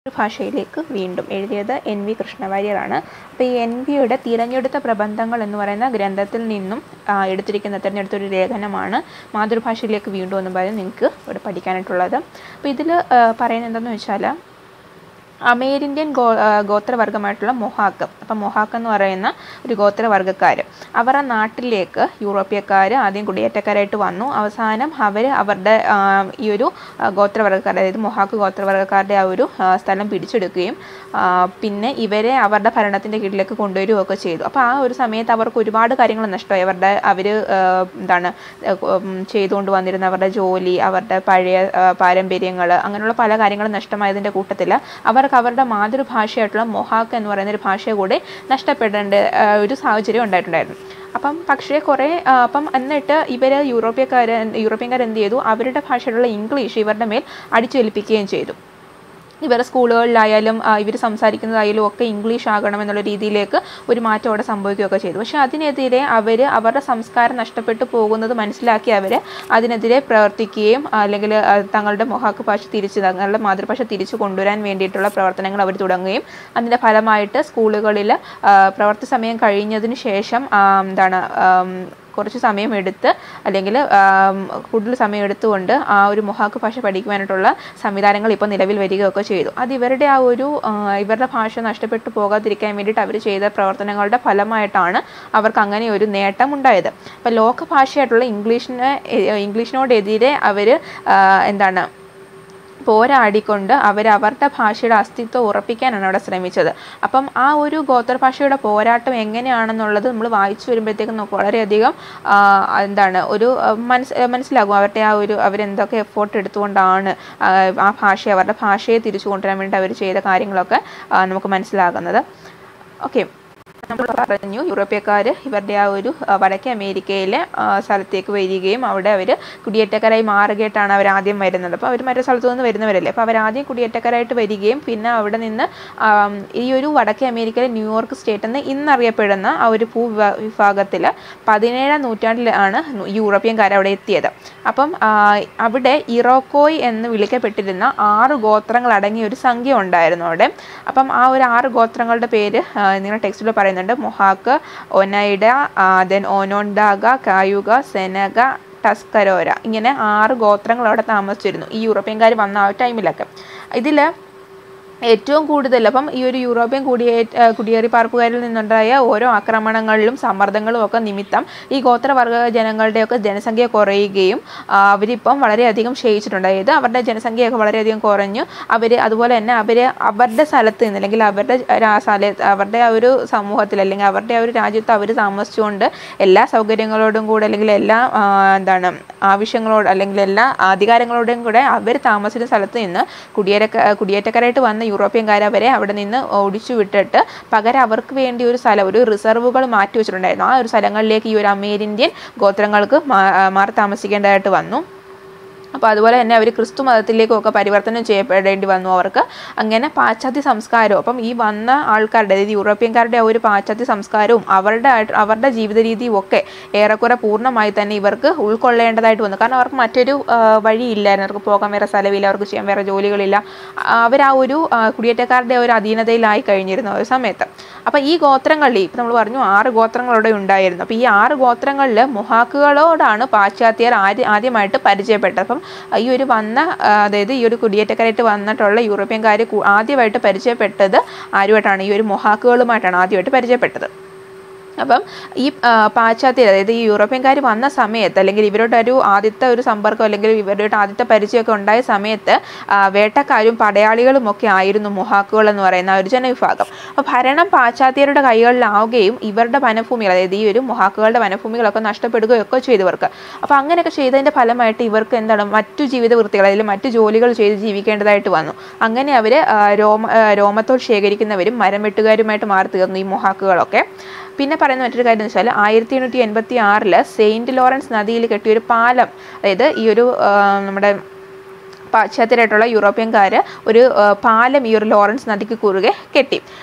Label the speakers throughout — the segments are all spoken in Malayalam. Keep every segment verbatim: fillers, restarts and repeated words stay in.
Speaker 1: ഭാഷയിലേക്ക് വീണ്ടും എഴുതിയത് എൻ വി കൃഷ്ണവാര്യരാണ്. അപ്പോൾ ഈ എൻ വിയുടെ തിരഞ്ഞെടുത്ത പ്രബന്ധങ്ങൾ എന്ന് പറയുന്ന ഗ്രന്ഥത്തിൽ നിന്നും എടുത്തിരിക്കുന്ന തിരഞ്ഞെടുത്തൊരു ലേഖനമാണ് മാതൃഭാഷയിലേക്ക് വീണ്ടും എന്ന് പറയുന്നത് നിങ്ങൾക്ക് ഇവിടെ പഠിക്കാനായിട്ടുള്ളത്. അപ്പോൾ ഇതിൽ പറയുന്നത് എന്താണെന്ന് വെച്ചാൽ അമേരിന്ത്യൻ ഗോ ഗോത്രവർഗമായിട്ടുള്ള മൊഹാക്ക്. അപ്പം മൊഹാക്ക് എന്ന് പറയുന്ന ഒരു ഗോത്രവർഗ്ഗക്കാർ അവരുടെ നാട്ടിലേക്ക് യൂറോപ്യക്കാർ ആദ്യം കുടിയേറ്റക്കാരായിട്ട് വന്നു. അവസാനം അവർ അവരുടെ ഈ ഒരു ഗോത്രവർഗ്ഗക്കാർ, അതായത് മൊഹാക്ക് ഗോത്രവർഗ്ഗക്കാരുടെ ആ ഒരു സ്ഥലം പിടിച്ചെടുക്കുകയും പിന്നെ ഇവരെ അവരുടെ ഭരണത്തിൻ്റെ കീഴിലേക്ക് കൊണ്ടുവരികയൊക്കെ ചെയ്തു. അപ്പോൾ ആ ഒരു സമയത്ത് അവർക്ക് ഒരുപാട് കാര്യങ്ങൾ നഷ്ടമായി. അവരുടെ അവർ എന്താണ് ചെയ്തുകൊണ്ട് വന്നിരുന്ന അവരുടെ ജോലി, അവരുടെ പഴയ പാരമ്പര്യങ്ങൾ, അങ്ങനെയുള്ള പല കാര്യങ്ങളും നഷ്ടമായതിൻ്റെ കൂട്ടത്തിൽ അവർ അവരുടെ മാതൃഭാഷയായിട്ടുള്ള മൊഹാക്ക് എന്ന് പറയുന്ന ഒരു ഭാഷ കൂടെ നഷ്ടപ്പെടേണ്ട ഒരു സാഹചര്യം ഉണ്ടായിട്ടുണ്ടായിരുന്നു. അപ്പം പക്ഷേ കുറേ അപ്പം എന്നിട്ട് ഇവർ യൂറോപ്യക്കാർ യൂറോപ്യൻകാർ എന്ത് ചെയ്തു, അവരുടെ ഭാഷയിലുള്ള ഇംഗ്ലീഷ് ഇവരുടെ മേൽ അടിച്ചേൽപ്പിക്കുകയും ചെയ്തു. ഇവരുടെ സ്കൂളുകളിലായാലും ഇവർ സംസാരിക്കുന്നതായാലും ഒക്കെ ഇംഗ്ലീഷ് ആകണമെന്നുള്ള രീതിയിലേക്ക് ഒരു മാറ്റം അവിടെ സംഭവിക്കുകയൊക്കെ ചെയ്തു. പക്ഷേ അതിനെതിരെ അവർ അവരുടെ സംസ്കാരം നഷ്ടപ്പെട്ടു പോകുന്നത് മനസ്സിലാക്കി അവർ അതിനെതിരെ പ്രവർത്തിക്കുകയും അല്ലെങ്കിൽ തങ്ങളുടെ മൊഹാക്ക് ഭാഷ തിരിച്ച് തങ്ങളുടെ മാതൃഭാഷ തിരിച്ചു കൊണ്ടുവരാൻ വേണ്ടിയിട്ടുള്ള പ്രവർത്തനങ്ങൾ അവർ തുടങ്ങുകയും അതിൻ്റെ ഫലമായിട്ട് സ്കൂളുകളിൽ പ്രവൃത്തി സമയം കഴിഞ്ഞതിന് ശേഷം എന്താണ് കുറച്ച് സമയമെടുത്ത് അല്ലെങ്കിൽ കൂടുതൽ സമയമെടുത്തുകൊണ്ട് ആ ഒരു മൊഹാക്ക് ഭാഷ പഠിക്കുവാനായിട്ടുള്ള സംവിധാനങ്ങൾ ഇപ്പോൾ നിലവിൽ വരികയൊക്കെ ചെയ്തു. അത് ഇവരുടെ ആ ഒരു ഇവരുടെ ഭാഷ നഷ്ടപ്പെട്ടു പോകാതിരിക്കാൻ വേണ്ടിയിട്ട് അവർ ചെയ്ത പ്രവർത്തനങ്ങളുടെ ഫലമായിട്ടാണ് അവർക്ക് അങ്ങനെ ഒരു നേട്ടം ഉണ്ടായത്. അപ്പോൾ ലോകഭാഷയായിട്ടുള്ള ഇംഗ്ലീഷിന് ഇംഗ്ലീഷിനോടെതിരെ അവർ എന്താണ് പോരാടിക്കൊണ്ട് അവർ അവരുടെ ഭാഷയുടെ അസ്തിത്വം ഉറപ്പിക്കാനാണ് അവിടെ ശ്രമിച്ചത്. അപ്പം ആ ഒരു ഗോത്രഭാഷയുടെ പോരാട്ടം എങ്ങനെയാണെന്നുള്ളത് നമ്മൾ വായിച്ചു വരുമ്പോഴത്തേക്കും നമുക്ക് വളരെയധികം എന്താണ് ഒരു മനസ് മനസ്സിലാകും അവരുടെ ആ ഒരു അവരെന്തൊക്കെ എഫോർട്ട് എടുത്തുകൊണ്ടാണ് ആ ഭാഷ അവരുടെ ഭാഷയെ തിരിച്ചു കൊണ്ടുവരാൻ വേണ്ടി അവർ ചെയ്ത കാര്യങ്ങളൊക്കെ നമുക്ക് മനസ്സിലാകുന്നത്. ഓക്കെ, നമ്മൾ പറഞ്ഞു യൂറോപ്യക്കാർ ഇവരുടെ ആ ഒരു വടക്കേ അമേരിക്കയിലെ സ്ഥലത്തേക്ക് വരികയും അവിടെ അവർ കുടിയേറ്റക്കാരായി മാറുകയായിട്ടാണ് അവർ ആദ്യം വരുന്നത്. അപ്പോൾ അവർ മറ്റു സ്ഥലത്തു നിന്ന് വരുന്നവരല്ലേ. അപ്പോൾ അവരാദ്യം കുടിയേറ്റക്കാരായിട്ട് വരികയും പിന്നെ അവിടെ നിന്ന് ഈ ഒരു വടക്കേ അമേരിക്കയിലെ ന്യൂയോർക്ക് സ്റ്റേറ്റ് എന്ന് ഇന്നറിയപ്പെടുന്ന ആ ഒരു ഭൂ വിഭാഗത്തിൽ പതിനേഴാം നൂറ്റാണ്ടിലാണ് യൂറോപ്യൻകാർ അവിടെ എത്തിയത്. അപ്പം അവിടെ ഇറോക്കോയ് എന്ന് വിളിക്കപ്പെട്ടിരുന്ന ആറ് ഗോത്രങ്ങൾ അടങ്ങിയ ഒരു സംഖ്യ ഉണ്ടായിരുന്നു അവിടെ. അപ്പം ആ ഒരു ആറ് ഗോത്രങ്ങളുടെ പേര് നിങ്ങളുടെ ടെക്സ്റ്റിൽ പറയുന്നുണ്ട്. മൊഹാക്ക്, ഒനൈഡ, ദെൻ ഓനോണ്ടാഗ, കായുക, സെനഗ, ടസ്കരോര, ഇങ്ങനെ ആറ് ഗോത്രങ്ങൾ അവിടെ താമസിച്ചിരുന്നു ഈ യൂറോപ്യൻകാർ വന്ന ആ ടൈമിലൊക്കെ. ഇതിൽ ഏറ്റവും കൂടുതൽ അപ്പം ഈ ഒരു യൂറോപ്യൻ കുടിയേ കുടിയേറി പാർപ്പുകാരിൽ നിന്നുണ്ടായ ഓരോ ആക്രമണങ്ങളിലും സമ്മർദ്ദങ്ങളും ഒക്കെ നിമിത്തം ഈ ഗോത്രവർഗ ജനങ്ങളുടെയൊക്കെ ജനസംഖ്യ കുറയുകയും അവരിപ്പം വളരെയധികം ക്ഷയിച്ചിട്ടുണ്ട്. അതായത് അവരുടെ ജനസംഖ്യയൊക്കെ വളരെയധികം കുറഞ്ഞു. അവർ അതുപോലെ തന്നെ അവർ അവരുടെ സ്ഥലത്ത് നിന്ന് അല്ലെങ്കിൽ അവരുടെ സ്ഥല അവരുടെ ആ ഒരു സമൂഹത്തിൽ അല്ലെങ്കിൽ അവരുടെ ആ ഒരു രാജ്യത്ത് അവർ താമസിച്ചുകൊണ്ട് എല്ലാ സൗകര്യങ്ങളോടും കൂടെ അല്ലെങ്കിൽ എല്ലാ എന്താണ് ആവശ്യങ്ങളോട് അല്ലെങ്കിൽ എല്ലാ അധികാരങ്ങളോടും കൂടെ അവർ താമസിക്കുന്ന സ്ഥലത്ത് നിന്ന് കുടിയേറ്റ കുടിയേറ്റക്കാരായിട്ട് വന്ന യൂറോപ്യൻകാർ അവരെ അവിടെ നിന്ന് ഓടിച്ചു വിട്ടിട്ട് പകരം അവർക്ക് വേണ്ടി ഒരു സ്ഥലം ഒരു റിസർവുകൾ മാറ്റി വെച്ചിട്ടുണ്ടായിരുന്നു. ആ ഒരു സ്ഥലങ്ങളിലേക്ക് ഈ ഒരു അമേരിന്ത്യൻ ഗോത്രങ്ങൾക്ക് മാറി താമസിക്കേണ്ടതായിട്ട് വന്നു. അപ്പോൾ അതുപോലെ തന്നെ അവർ ക്രിസ്തു മതത്തിലേക്കൊക്കെ പരിവർത്തനം ചെയ്യപ്പെടേണ്ടി വന്നു അവർക്ക്. അങ്ങനെ പാശ്ചാത്യ സംസ്കാരവും അപ്പം ഈ വന്ന ആൾക്കാരുടെ അതായത് യൂറോപ്യൻകാരുടെ ആ ഒരു പാശ്ചാത്യ സംസ്കാരവും അവരുടെ അവരുടെ ജീവിത രീതിയും ഒക്കെ ഏറെക്കുറെ പൂർണ്ണമായി തന്നെ ഇവർക്ക് ഉൾക്കൊള്ളേണ്ടതായിട്ട് വന്നു. കാരണം അവർക്ക് മറ്റൊരു വഴിയില്ലായിരുന്നു. അവർക്ക് പോകാൻ വേറെ സ്ഥലമില്ല, അവർക്ക് ചെയ്യാൻ വേറെ ജോലികളില്ല. അവർ ആ ഒരു കുടിയേറ്റക്കാരുടെ ഒരു അധീനതയിലായി കഴിഞ്ഞിരുന്നു ഒരു സമയത്ത്. അപ്പോൾ ഈ ഗോത്രങ്ങളിൽ ഇപ്പം നമ്മൾ പറഞ്ഞു ആറ് ഗോത്രങ്ങളോടെ ഉണ്ടായിരുന്നു. അപ്പോൾ ഈ ആറ് ഗോത്രങ്ങളിൽ മൊഹാക്കുകളോടാണ് പാശ്ചാത്യർ ആദ്യ ആദ്യമായിട്ട് പരിചയപ്പെട്ടത്. അപ്പം ഈ ഒരു വന്ന അതായത് ഈ ഒരു കുടിയേറ്റക്കാരായിട്ട് വന്നിട്ടുള്ള യൂറോപ്യൻകാർ ആദ്യമായിട്ട് പരിചയപ്പെട്ടത് ആരുമായിട്ടാണ്? ഈ ഒരു മൊഹാക്കുകളുമായിട്ടാണ് ആദ്യമായിട്ട് പരിചയപ്പെട്ടത്. അപ്പം ഈ പാശ്ചാത്യർ അതായത് ഈ യൂറോപ്യൻകാർ വന്ന സമയത്ത് അല്ലെങ്കിൽ ഇവരുടെ ഒരു ആദ്യത്തെ ഒരു സമ്പർക്കം അല്ലെങ്കിൽ ഇവരുടെ ആദ്യത്തെ പരിചയമൊക്കെ ഉണ്ടായ സമയത്ത് വേട്ടക്കാരും പടയാളികളും ഒക്കെ ആയിരുന്നു മൊഹാക്കുകൾ എന്ന് പറയുന്ന ഒരു ജനവിഭാഗം. അപ്പോൾ ഭരണം പാശ്ചാത്യരുടെ കൈകളിലാവുകയും ഇവരുടെ വനഭൂമികൾ അതായത് ഈ ഒരു മൊഹാക്കുകളുടെ വനഭൂമികളൊക്കെ നഷ്ടപ്പെടുകയൊക്കെ ചെയ്തവർക്ക്. അപ്പോൾ അങ്ങനെയൊക്കെ ചെയ്തതിൻ്റെ ഫലമായിട്ട് ഇവർക്ക് എന്താണ് മറ്റു ജീവിത വൃത്തികൾ അല്ലെങ്കിൽ മറ്റു ജോലികൾ ചെയ്ത് ജീവിക്കേണ്ടതായിട്ട് വന്നു. അങ്ങനെ അവർ രോമ രോമത്തോൾ ശേഖരിക്കുന്നവരും മരം വെട്ടുകാരുമായിട്ട് മാറി തീർന്നു ഈ മൊഹാക്കുകളൊക്കെ. പിന്നെ പറയുന്ന മറ്റൊരു കാര്യം എന്ന് വെച്ചാൽ ആയിരത്തി എണ്ണൂറ്റി എൺപത്തി ആറിൽ സെയിൻറ്റ് ലോറൻസ് നദിയിൽ കെട്ടിയൊരു പാലം, അതായത് ഈ ഒരു നമ്മുടെ പാശ്ചാത്യരായിട്ടുള്ള യൂറോപ്യൻകാർ ഒരു പാലം ഈ ഒരു ലോറൻസ് നദിക്ക് കുറുകെ കെട്ടി.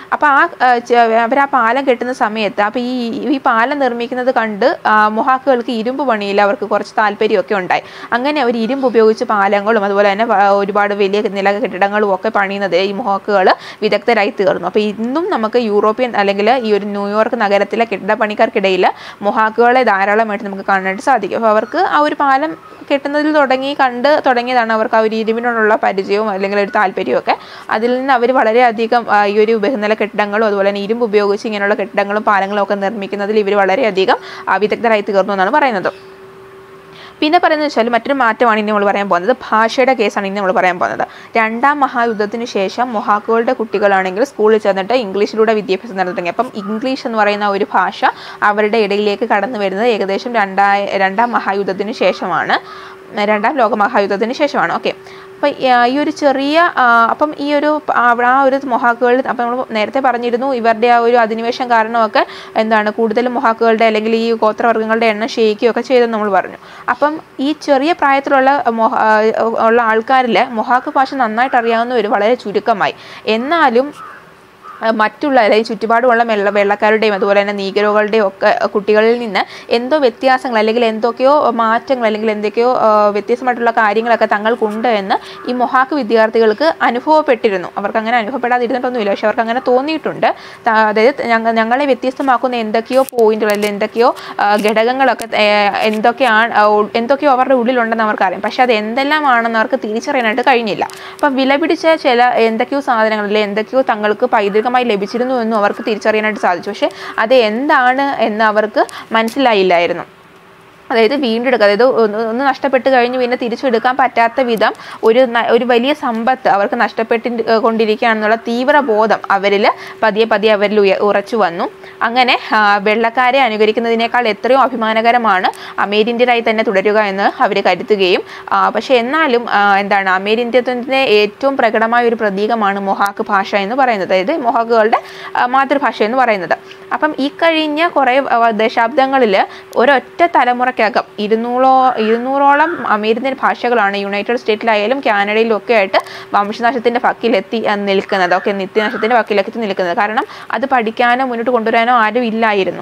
Speaker 1: അപ്പോൾ ആ അവർ ആ പാലം കെട്ടുന്ന സമയത്ത് അപ്പോൾ ഈ ഈ പാലം നിർമ്മിക്കുന്നത് കണ്ട് മൊഹാക്കുകൾക്ക് ഇരുമ്പ് പണിയിൽ അവർക്ക് കുറച്ച് താല്പര്യമൊക്കെ ഉണ്ടായി. അങ്ങനെ അവർ ഇരുമ്പ് ഉപയോഗിച്ച് പാലങ്ങളും അതുപോലെ തന്നെ ഒരുപാട് വലിയ നില കെട്ടിടങ്ങളും ഒക്കെ പണിയുന്നത് ഈ മൊഹാക്കുകൾ വിദഗ്ധരായി തീർന്നു. അപ്പോൾ ഇന്നും നമുക്ക് യൂറോപ്യൻ അല്ലെങ്കിൽ ഈ ഒരു ന്യൂയോർക്ക് നഗരത്തിലെ കെട്ടിടപ്പണിക്കാർക്കിടയിൽ മൊഹാക്കുകളെ ധാരാളമായിട്ട് നമുക്ക് കാണാനായിട്ട് സാധിക്കും. അപ്പോൾ അവർക്ക് ആ ഒരു പാലം കെട്ടുന്നതിൽ തുടങ്ങി കണ്ട് തുടങ്ങിയതാണ് അവർക്ക് ആ ഒരു ഇരുമ്പിനോടുള്ള പരിചയവും അല്ലെങ്കിൽ ഒരു താല്പര്യവും ഒക്കെ. അതിൽ നിന്ന് അവർ വളരെയധികം ഈ ഒരു ബഹുനില കെട്ടിടങ്ങളും അതുപോലെ തന്നെ ഇരുമ്പ് ഉപയോഗിച്ച് ഇങ്ങനെയുള്ള കെട്ടിടങ്ങളും പാലങ്ങളും ഒക്കെ നിർമ്മിക്കുന്നതിൽ ഇവർ വളരെയധികം വിദഗ്ധരായി തീർന്നു എന്നാണ് പറയുന്നത്. പിന്നെ പറയുന്നത് വെച്ചാൽ മറ്റൊരു മാറ്റമാണ് ഇനി നമ്മൾ പറയാൻ പോകുന്നത്. ഭാഷയുടെ കേസാണ് ഇനി നമ്മൾ പറയാൻ പോകുന്നത്. രണ്ടാം മഹായുദ്ധത്തിന് ശേഷം മൊഹാക്കുകളുടെ കുട്ടികളാണെങ്കിൽ സ്കൂളിൽ ചെന്നിട്ട് ഇംഗ്ലീഷിലൂടെ വിദ്യാഭ്യാസം നടത്തി തുടങ്ങി. അപ്പം ഇംഗ്ലീഷ് എന്ന് പറയുന്ന ഒരു ഭാഷ അവരുടെ ഇടയിലേക്ക് കടന്നു വരുന്നത് ഏകദേശം രണ്ടായ രണ്ടാം മഹായുദ്ധത്തിന് ശേഷമാണ് രണ്ടാം ലോക മഹായുദ്ധത്തിന് ശേഷമാണ് ഓക്കെ. അപ്പം ഈ ഒരു ചെറിയ അപ്പം ഈ ഒരു ആ ഒരു മൊഹാക്കുകളിൽ അപ്പം നമ്മൾ നേരത്തെ പറഞ്ഞിരുന്നു ഇവരുടെ ആ ഒരു അധിനിവേശം കാരണമൊക്കെ എന്താണ് കൂടുതലും മൊഹാക്കുകളുടെ അല്ലെങ്കിൽ ഈ ഗോത്രവർഗ്ഗങ്ങളുടെ എണ്ണം ക്ഷയിക്കുകയൊക്കെ ചെയ്തെന്ന് നമ്മൾ പറഞ്ഞു. അപ്പം ഈ ചെറിയ പ്രായത്തിലുള്ള മൊഹ ഉള്ള ആൾക്കാരിൽ മൊഹാക്ക് ഭാഷ നന്നായിട്ട് അറിയാവുന്നവർ വളരെ ചുരുക്കമായി. എന്നാലും മറ്റുള്ള അല്ലെങ്കിൽ ചുറ്റുപാടുമുള്ള വെള്ള വെള്ളക്കാരുടെയും അതുപോലെ തന്നെ നീഗരോകളുടെയും ഒക്കെ കുട്ടികളിൽ നിന്ന് എന്തോ വ്യത്യാസങ്ങൾ അല്ലെങ്കിൽ എന്തൊക്കെയോ മാറ്റങ്ങൾ അല്ലെങ്കിൽ എന്തൊക്കെയോ വ്യത്യസ്തമായിട്ടുള്ള കാര്യങ്ങളൊക്കെ തങ്ങൾക്കുണ്ട് എന്ന് ഈ മൊഹാക്ക് വിദ്യാർത്ഥികൾക്ക് അനുഭവപ്പെട്ടിരുന്നു. അവർക്ക് അങ്ങനെ അനുഭവപ്പെടാതിരുന്നിട്ടൊന്നുമില്ല, പക്ഷെ അവർക്ക് അങ്ങനെ തോന്നിയിട്ടുണ്ട്. അതായത് ഞങ്ങൾ ഞങ്ങളെ വ്യത്യസ്തമാക്കുന്ന എന്തൊക്കെയോ പോയിന്റുകൾ അല്ലെങ്കിൽ എന്തൊക്കെയോ ഘടകങ്ങളൊക്കെ എന്തൊക്കെയാണ് എന്തൊക്കെയോ അവരുടെ ഉള്ളിലുണ്ടെന്ന് അവർക്കറിയാം. പക്ഷെ അത് എന്തെല്ലാമാണെന്ന് അവർക്ക് തിരിച്ചറിയാനായിട്ട് കഴിഞ്ഞില്ല. അപ്പം വിലപിടിച്ച ചില എന്തൊക്കെയോ സാധനങ്ങൾ അല്ലെങ്കിൽ എന്തൊക്കെയോ തങ്ങൾക്ക് പൈതൃക ലഭിച്ചിരുന്നു എന്നും അവർക്ക് തിരിച്ചറിയാനായിട്ട് സാധിച്ചു. പക്ഷെ അത് എന്താണ് എന്ന് അവർക്ക് മനസ്സിലായില്ലായിരുന്നു. അതായത് വീണ്ടെടുക്കുക, അതായത് ഒന്ന് നഷ്ടപ്പെട്ട് കഴിഞ്ഞ് പിന്നെ തിരിച്ചെടുക്കാൻ പറ്റാത്ത വിധം ഒരു ഒരു വലിയ സമ്പത്ത് അവർക്ക് നഷ്ടപ്പെട്ട് കൊണ്ടിരിക്കുകയാണെന്നുള്ള തീവ്ര ബോധം അവരിൽ പതിയെ പതിയെ അവരിൽ ഉറച്ചു വന്നു. അങ്ങനെ വെള്ളക്കാരെ അനുകരിക്കുന്നതിനേക്കാൾ എത്രയോ അഭിമാനകരമാണ് അമേരിന്ത്യരായി തന്നെ തുടരുക എന്ന് അവർ കരുതുകയും പക്ഷെ എന്നാലും എന്താണ് അമേരിന്ത്യത്വത്തിൻ്റെ ഏറ്റവും പ്രകടമായ ഒരു പ്രതീകമാണ് മൊഹാക്ക് ഭാഷ എന്ന് പറയുന്നത്, അതായത് മൊഹാക്കുകളുടെ മാതൃഭാഷ എന്ന് പറയുന്നത്. അപ്പം ഈ കഴിഞ്ഞ കുറേ ദശാബ്ദങ്ങളിൽ ഒരൊറ്റ തലമുറ ഇരുന്നൂറോ ഇരുന്നൂറോളം അമേരിക്കൻ ഭാഷകളാണ് യുണൈറ്റഡ് സ്റ്റേറ്റിലായാലും കാനഡയിലും ഒക്കെ ആയിട്ട് വംശനാശത്തിന്റെ വക്കിലെത്തി നിൽക്കുന്നത് ഒക്കെ നിത്യനാശത്തിന്റെ വക്കിലെത്തി നിൽക്കുന്നത് കാരണം അത് പഠിക്കാനോ മുന്നോട്ട് കൊണ്ടുവരാനോ ആരും ഇല്ലായിരുന്നു.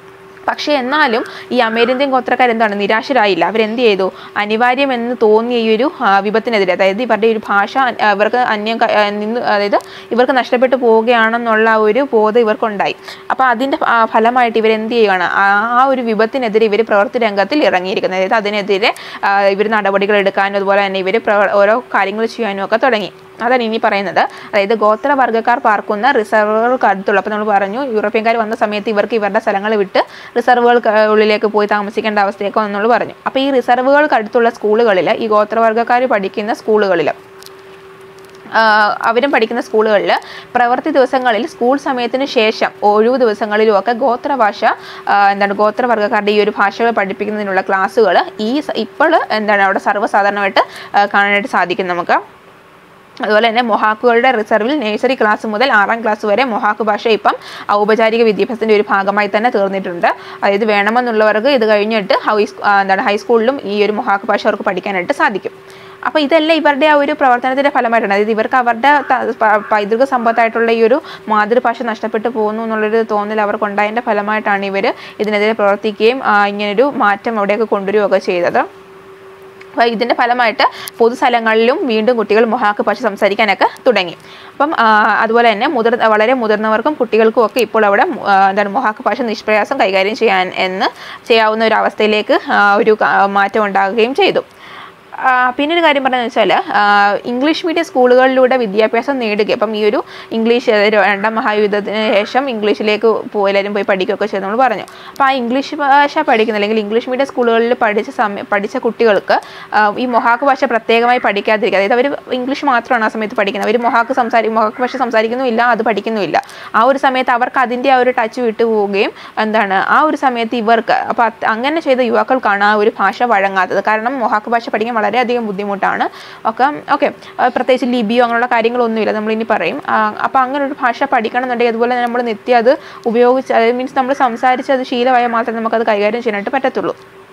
Speaker 1: പക്ഷേ എന്നാലും ഈ അമേരിക്കൻ ഗോത്രക്കാർ എന്താണ് നിരാശരായില്ല. അവരെന്ത് ചെയ്തു, അനിവാര്യമെന്ന് തോന്നിയ ഈ ഒരു വിപത്തിനെതിരെ, അതായത് ഇവരുടെ ഒരു ഭാഷ ഇവർക്ക് അന്യം നിന്ന് അതായത് ഇവർക്ക് നഷ്ടപ്പെട്ടു പോവുകയാണെന്നുള്ള ഒരു ബോധം ഇവർക്കുണ്ടായി. അപ്പോൾ അതിൻ്റെ ഫലമായിട്ട് ഇവരെന്ത് ചെയ്യുകയാണ്, ആ ഒരു വിപത്തിനെതിരെ ഇവർ പ്രവൃത്തി രംഗത്തിൽ ഇറങ്ങിയിരിക്കുന്നത്. അതായത് അതിനെതിരെ ഇവർ നടപടികൾ എടുക്കാനും അതുപോലെ തന്നെ ഇവർ ഓരോ കാര്യങ്ങൾ ചെയ്യാനും ഒക്കെ തുടങ്ങി. അതാണ് ഇനി പറയുന്നത്. അതായത് ഗോത്രവർഗ്ഗക്കാർ പാർക്കുന്ന റിസർവുകൾക്ക് അടുത്തുള്ള, അപ്പോൾ നമ്മൾ പറഞ്ഞു യൂറോപ്യൻകാർ വന്ന സമയത്ത് ഇവർക്ക് ഇവരുടെ സ്ഥലങ്ങൾ വിട്ട് റിസർവുകൾ ഉള്ളിലേക്ക് പോയി താമസിക്കേണ്ട അവസ്ഥയൊക്കെ നമ്മൾ പറഞ്ഞു. അപ്പോൾ ഈ റിസർവുകൾക്ക് അടുത്തുള്ള സ്കൂളുകളിൽ ഈ ഗോത്രവർഗ്ഗക്കാർ പഠിക്കുന്ന സ്കൂളുകളിൽ അവരും പഠിക്കുന്ന സ്കൂളുകളിൽ പ്രവൃത്തി ദിവസങ്ങളിൽ സ്കൂൾ സമയത്തിന് ശേഷം ഒഴിവു ദിവസങ്ങളിലുമൊക്കെ ഗോത്രഭാഷ എന്താണ് ഗോത്രവർഗ്ഗക്കാരുടെ ഈ ഒരു ഭാഷകൾ പഠിപ്പിക്കുന്നതിനുള്ള ക്ലാസ്സുകൾ ഈ ഇപ്പോൾ എന്താണ് അവിടെ സർവ്വസാധാരണമായിട്ട് കാണാനായിട്ട് സാധിക്കും നമുക്ക്. അതുപോലെ തന്നെ മൊഹാക്കുകളുടെ റിസർവിൽ നഴ്സറി ക്ലാസ് മുതൽ ആറാം ക്ലാസ് വരെ മൊഹാക്ക് ഭാഷ ഇപ്പം ഔപചാരിക വിദ്യാഭ്യാസത്തിൻ്റെ ഒരു ഭാഗമായി തന്നെ തീർന്നിട്ടുണ്ട്. അതായത് വേണമെന്നുള്ളവർക്ക് ഇത് കഴിഞ്ഞിട്ട് ഹൈ എന്താണ് ഹൈസ്കൂളിലും ഈ ഒരു മൊഹാക്ക് ഭാഷ അവർക്ക് പഠിക്കാനായിട്ട് സാധിക്കും. അപ്പോൾ ഇതെല്ലാം ഇവരുടെ ആ ഒരു പ്രവർത്തനത്തിൻ്റെ ഫലമായിട്ടാണ്. അതായത് ഇവർക്ക് അവരുടെ പൈതൃക സമ്പത്തായിട്ടുള്ള ഈ ഒരു മാതൃഭാഷ നഷ്ടപ്പെട്ടു പോകുന്നു എന്നുള്ളൊരു തോന്നൽ അവർക്കുണ്ടായതിൻ്റെ ഫലമായിട്ടാണ് ഇവർ ഇതിനെതിരെ പ്രവർത്തിക്കുകയും ഇങ്ങനൊരു മാറ്റം അവിടെയൊക്കെ കൊണ്ടുവരികയൊക്കെ ചെയ്തത്. അപ്പോൾ ഇതിൻ്റെ ഫലമായിട്ട് പൊതുസ്ഥലങ്ങളിലും വീണ്ടും കുട്ടികൾ മൊഹാക്ക് ഭാഷ സംസാരിക്കാനൊക്കെ തുടങ്ങി. അപ്പം അതുപോലെ തന്നെ മുതിർ വളരെ മുതിർന്നവർക്കും കുട്ടികൾക്കും ഒക്കെ ഇപ്പോൾ അവിടെ എന്താണ് മൊഹാക്ക് ഭാഷ നിഷ്പ്രയാസം കൈകാര്യം ചെയ്യാൻ എന്ന് ചെയ്യാവുന്ന ഒരു അവസ്ഥയിലേക്ക് ഒരു മാറ്റം ഉണ്ടാകുകയും ചെയ്തു. പിന്നെ ഒരു കാര്യം പറഞ്ഞതെന്ന് വെച്ചാൽ ഇംഗ്ലീഷ് മീഡിയം സ്കൂളുകളിലൂടെ വിദ്യാഭ്യാസം നേടുക. അപ്പം ഈ ഒരു ഇംഗ്ലീഷ് രണ്ടാം മഹായുദ്ധത്തിന് ശേഷം ഇംഗ്ലീഷിലേക്ക് പോയി എല്ലാവരും പോയി പഠിക്കുകയൊക്കെ ചെയ്ത് നമ്മൾ പറഞ്ഞു. അപ്പോൾ ആ ഇംഗ്ലീഷ് ഭാഷ പഠിക്കുന്ന അല്ലെങ്കിൽ ഇംഗ്ലീഷ് മീഡിയം സ്കൂളുകളിൽ പഠിച്ച സമയം പഠിച്ച കുട്ടികൾക്ക് ഈ മൊഹാക്ക് ഭാഷ പ്രത്യേകമായി പഠിക്കാതിരിക്കുക. അതായത് അവർ ഇംഗ്ലീഷ് മാത്രമാണ് ആ സമയത്ത് പഠിക്കുന്നത്. അവർ മൊഹാക്ക് സംസാരി മൊഹാക്ക് ഭാഷ സംസാരിക്കുന്നുമില്ല, അത് പഠിക്കുന്നുമില്ല. ആ ഒരു സമയത്ത് അവർക്ക് അതിൻ്റെ ആ ഒരു ടച്ച് വിട്ടു പോവുകയും എന്താണ് ആ ഒരു സമയത്ത് ഇവർക്ക് അപ്പോൾ അങ്ങനെ ചെയ്ത യുവാക്കൾക്കാണ് ആ ഒരു ഭാഷ വഴങ്ങാത്തത്. കാരണം മൊഹാക്ക് ഭാഷ പഠിക്കാൻ വളരെയധികം ബുദ്ധിമുട്ടാണ് ഒക്കെ ഓക്കെ പ്രത്യേകിച്ച് ലിപിയോ അങ്ങനെയുള്ള കാര്യങ്ങളൊന്നുമില്ല, നമ്മളിനി പറയും. അപ്പോൾ അങ്ങനെ ഒരു ഭാഷ പഠിക്കണം എന്നുണ്ടെങ്കിൽ അതുപോലെ നമ്മൾ നിത്യം അത് ഉപയോഗിച്ച് അത് മീൻസ് നമ്മൾ സംസാരിച്ച് അത് ശീലമായാൽ മാത്രമേ നമുക്കത് കൈകാര്യം ചെയ്യാനായിട്ട് പറ്റത്തുള്ളൂ.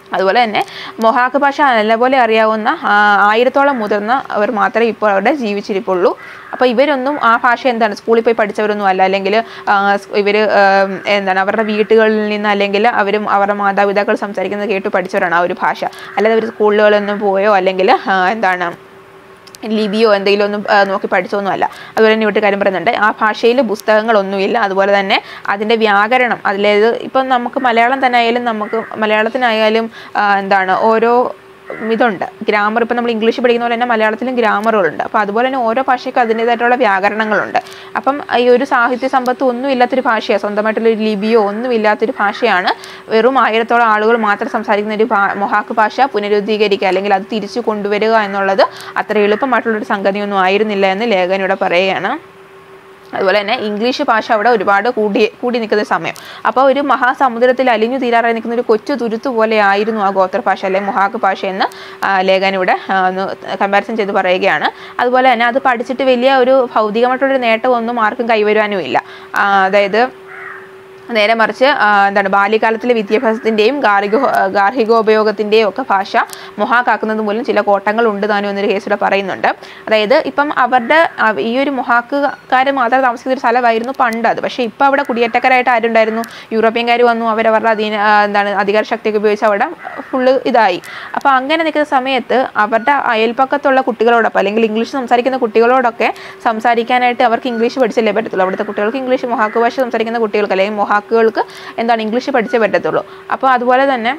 Speaker 1: അതുപോലെ തന്നെ മൊഹാക്ക് ഭാഷ നല്ലപോലെ അറിയാവുന്ന ആയിരത്തോളം മുതിർന്ന അവർ മാത്രമേ ഇപ്പോൾ അവിടെ ജീവിച്ചിരിപ്പുള്ളൂ. അപ്പോൾ ഇവരൊന്നും ആ ഭാഷ എന്താണ് സ്കൂളിൽ പോയി പഠിച്ചവരൊന്നും അല്ല, അല്ലെങ്കിൽ ഇവർ എന്താണ് അവരുടെ വീട്ടുകളിൽ നിന്ന് അല്ലെങ്കിൽ അവരും അവരുടെ മാതാപിതാക്കൾ സംസാരിക്കുന്നത് കേട്ട് പഠിച്ചവരാണ് ആ ഒരു ഭാഷ. അല്ലാതെ അവർ സ്കൂളുകളിലൊന്നും പോയോ അല്ലെങ്കിൽ എന്താണ് ലിപിയോ എന്തെങ്കിലും ഒന്നും നോക്കി പഠിച്ചൊന്നും അല്ല. അതുപോലെ തന്നെ ഇവിടെ കാര്യം പറയുന്നുണ്ട്, ആ ഭാഷയിൽ പുസ്തകങ്ങളൊന്നുമില്ല. അതുപോലെ തന്നെ അതിൻ്റെ വ്യാകരണം അതിലേത് ഇപ്പം നമുക്ക് മലയാളം തന്നെ ആയാലും നമുക്ക് മലയാളത്തിനായാലും എന്താണ് ഓരോ ഇതുണ്ട് ഗ്രാമർ. ഇപ്പം നമ്മൾ ഇംഗ്ലീഷ് പഠിക്കുന്ന പോലെ തന്നെ മലയാളത്തിലും ഗ്രാമറുകളുണ്ട്. അപ്പോൾ അതുപോലെ തന്നെ ഓരോ ഭാഷയ്ക്കും അതിൻ്റേതായിട്ടുള്ള വ്യാകരണങ്ങളുണ്ട്. അപ്പം ഈ ഒരു സാഹിത്യ സമ്പത്ത് ഒന്നും ഇല്ലാത്തൊരു ഭാഷയാണ്, സ്വന്തമായിട്ടുള്ളൊരു ലിപിയോ ഒന്നും ഇല്ലാത്തൊരു ഭാഷയാണ്. വെറും ആയിരത്തോളം ആളുകൾ മാത്രം സംസാരിക്കുന്ന ഒരു മൊഹാക്ക് ഭാഷ പുനരുദ്ധീകരിക്കുക അല്ലെങ്കിൽ അത് തിരിച്ചു കൊണ്ടുവരിക എന്നുള്ളത് അത്ര എളുപ്പമായിട്ടുള്ളൊരു സംഗതിയൊന്നും ആയിരുന്നില്ല എന്ന് ലേഖൻ ഇവിടെ പറയുകയാണ്. അതുപോലെ തന്നെ ഇംഗ്ലീഷ് ഭാഷ അവിടെ ഒരുപാട് കൂടി കൂടി നിൽക്കുന്ന സമയം. അപ്പോൾ ഒരു മഹാസമുദ്രത്തിൽ അലിഞ്ഞു തീരാറായി നിൽക്കുന്ന ഒരു കൊച്ചു തുരുത്തു പോലെ ആയിരുന്നു ആ ഗോത്ര ഭാഷ അല്ലെങ്കിൽ മൊഹാക്ക് ഭാഷ എന്ന് ലേഖൻ ഇവിടെ കമ്പാരിസൺ ചെയ്ത് പറയുകയാണ്. അതുപോലെ തന്നെ അത് പഠിച്ചിട്ട് വലിയ ഒരു ഭൗതികമായിട്ടുള്ളൊരു നേട്ടമൊന്നും ആർക്കും കൈവരുവാനും ഇല്ല. അതായത് നേരെ മറിച്ച് എന്താണ് ബാല്യകാലത്തിലെ വിദ്യാഭ്യാസത്തിൻ്റെയും ഗാർഹിക ഗാർഹികോപയോഗത്തിൻ്റെയും ഒക്കെ ഭാഷ മൊഹാക്കാക്കുന്നത് മൂലം ചില കോട്ടങ്ങൾ ഉണ്ട് താനും എന്നൊരു കേസിലൂടെ പറയുന്നുണ്ട്. അതായത് ഇപ്പം അവരുടെ ഈ ഒരു മൊഹാക്കുകാർ മാത്രം താമസിക്കുന്ന ഒരു സ്ഥലമായിരുന്നു പണ്ട് അത്. പക്ഷേ ഇപ്പോൾ അവിടെ കുടിയേറ്റക്കാരായിട്ട് ആരുണ്ടായിരുന്നു, യൂറോപ്യൻകാർ വന്നു, അവരവരുടെ അധീന എന്താണ് അധികാര ശക്തിയൊക്കെ ഉപയോഗിച്ച് അവിടെ ഫുള്ള് ഇതായി. അപ്പോൾ അങ്ങനെ നിൽക്കുന്ന സമയത്ത് അവരുടെ അയൽപ്പക്കത്തുള്ള കുട്ടികളോടൊപ്പം അല്ലെങ്കിൽ ഇംഗ്ലീഷ് സംസാരിക്കുന്ന കുട്ടികളോടൊക്കെ സംസാരിക്കാനായിട്ട് അവർക്ക് ഇംഗ്ലീഷ് പഠിച്ചല്ലേ പറ്റത്തുള്ളൂ. അവിടുത്തെ കുട്ടികൾക്ക് ഇംഗ്ലീഷ് മൊഹാക്ക് ഭാഷ സംസാരിക്കുന്ന കുട്ടികൾക്ക് അല്ലെങ്കിൽ മൊഹാക്കുകൾക്ക് എന്താണ് ഇംഗ്ലീഷ് പഠിച്ചേ പറ്റത്തുള്ളൂ. അപ്പോൾ അതുപോലെ തന്നെ